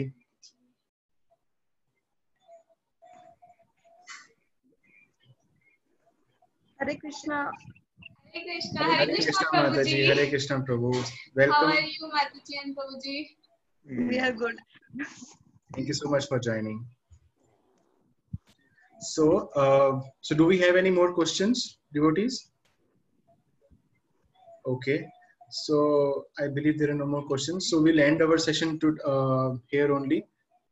Hare Krishna. Hare Krishna, Hare Krishna Mataji. Hare Krishna Prabhu. Welcome. How are you, Mataji and Prabhuji? We are good. Thank you so much for joining. So, uh, so do we have any more questions, devotees? Okay. So I believe there are no more questions. So we'll end our session to uh, here only.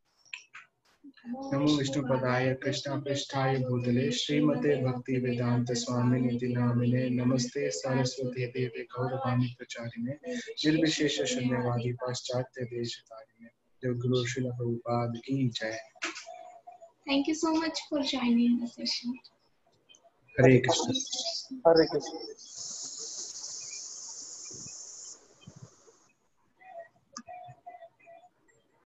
नमो विष्णु पदाय कृष्ण पृष्ठाय भूतले श्रीमते भक्ति वेदांत स्वामिने इति नामिने नमस्ते सरस्वती देवे गौरवाणी प्रचारिणे निर्विशेष शून्यवादी पाश्चात्य देशतारिणे जगद्गुरु श्रील प्रभुपाद की जय. Thank you so much for joining the session. Hare Krishna. Hare Krishna.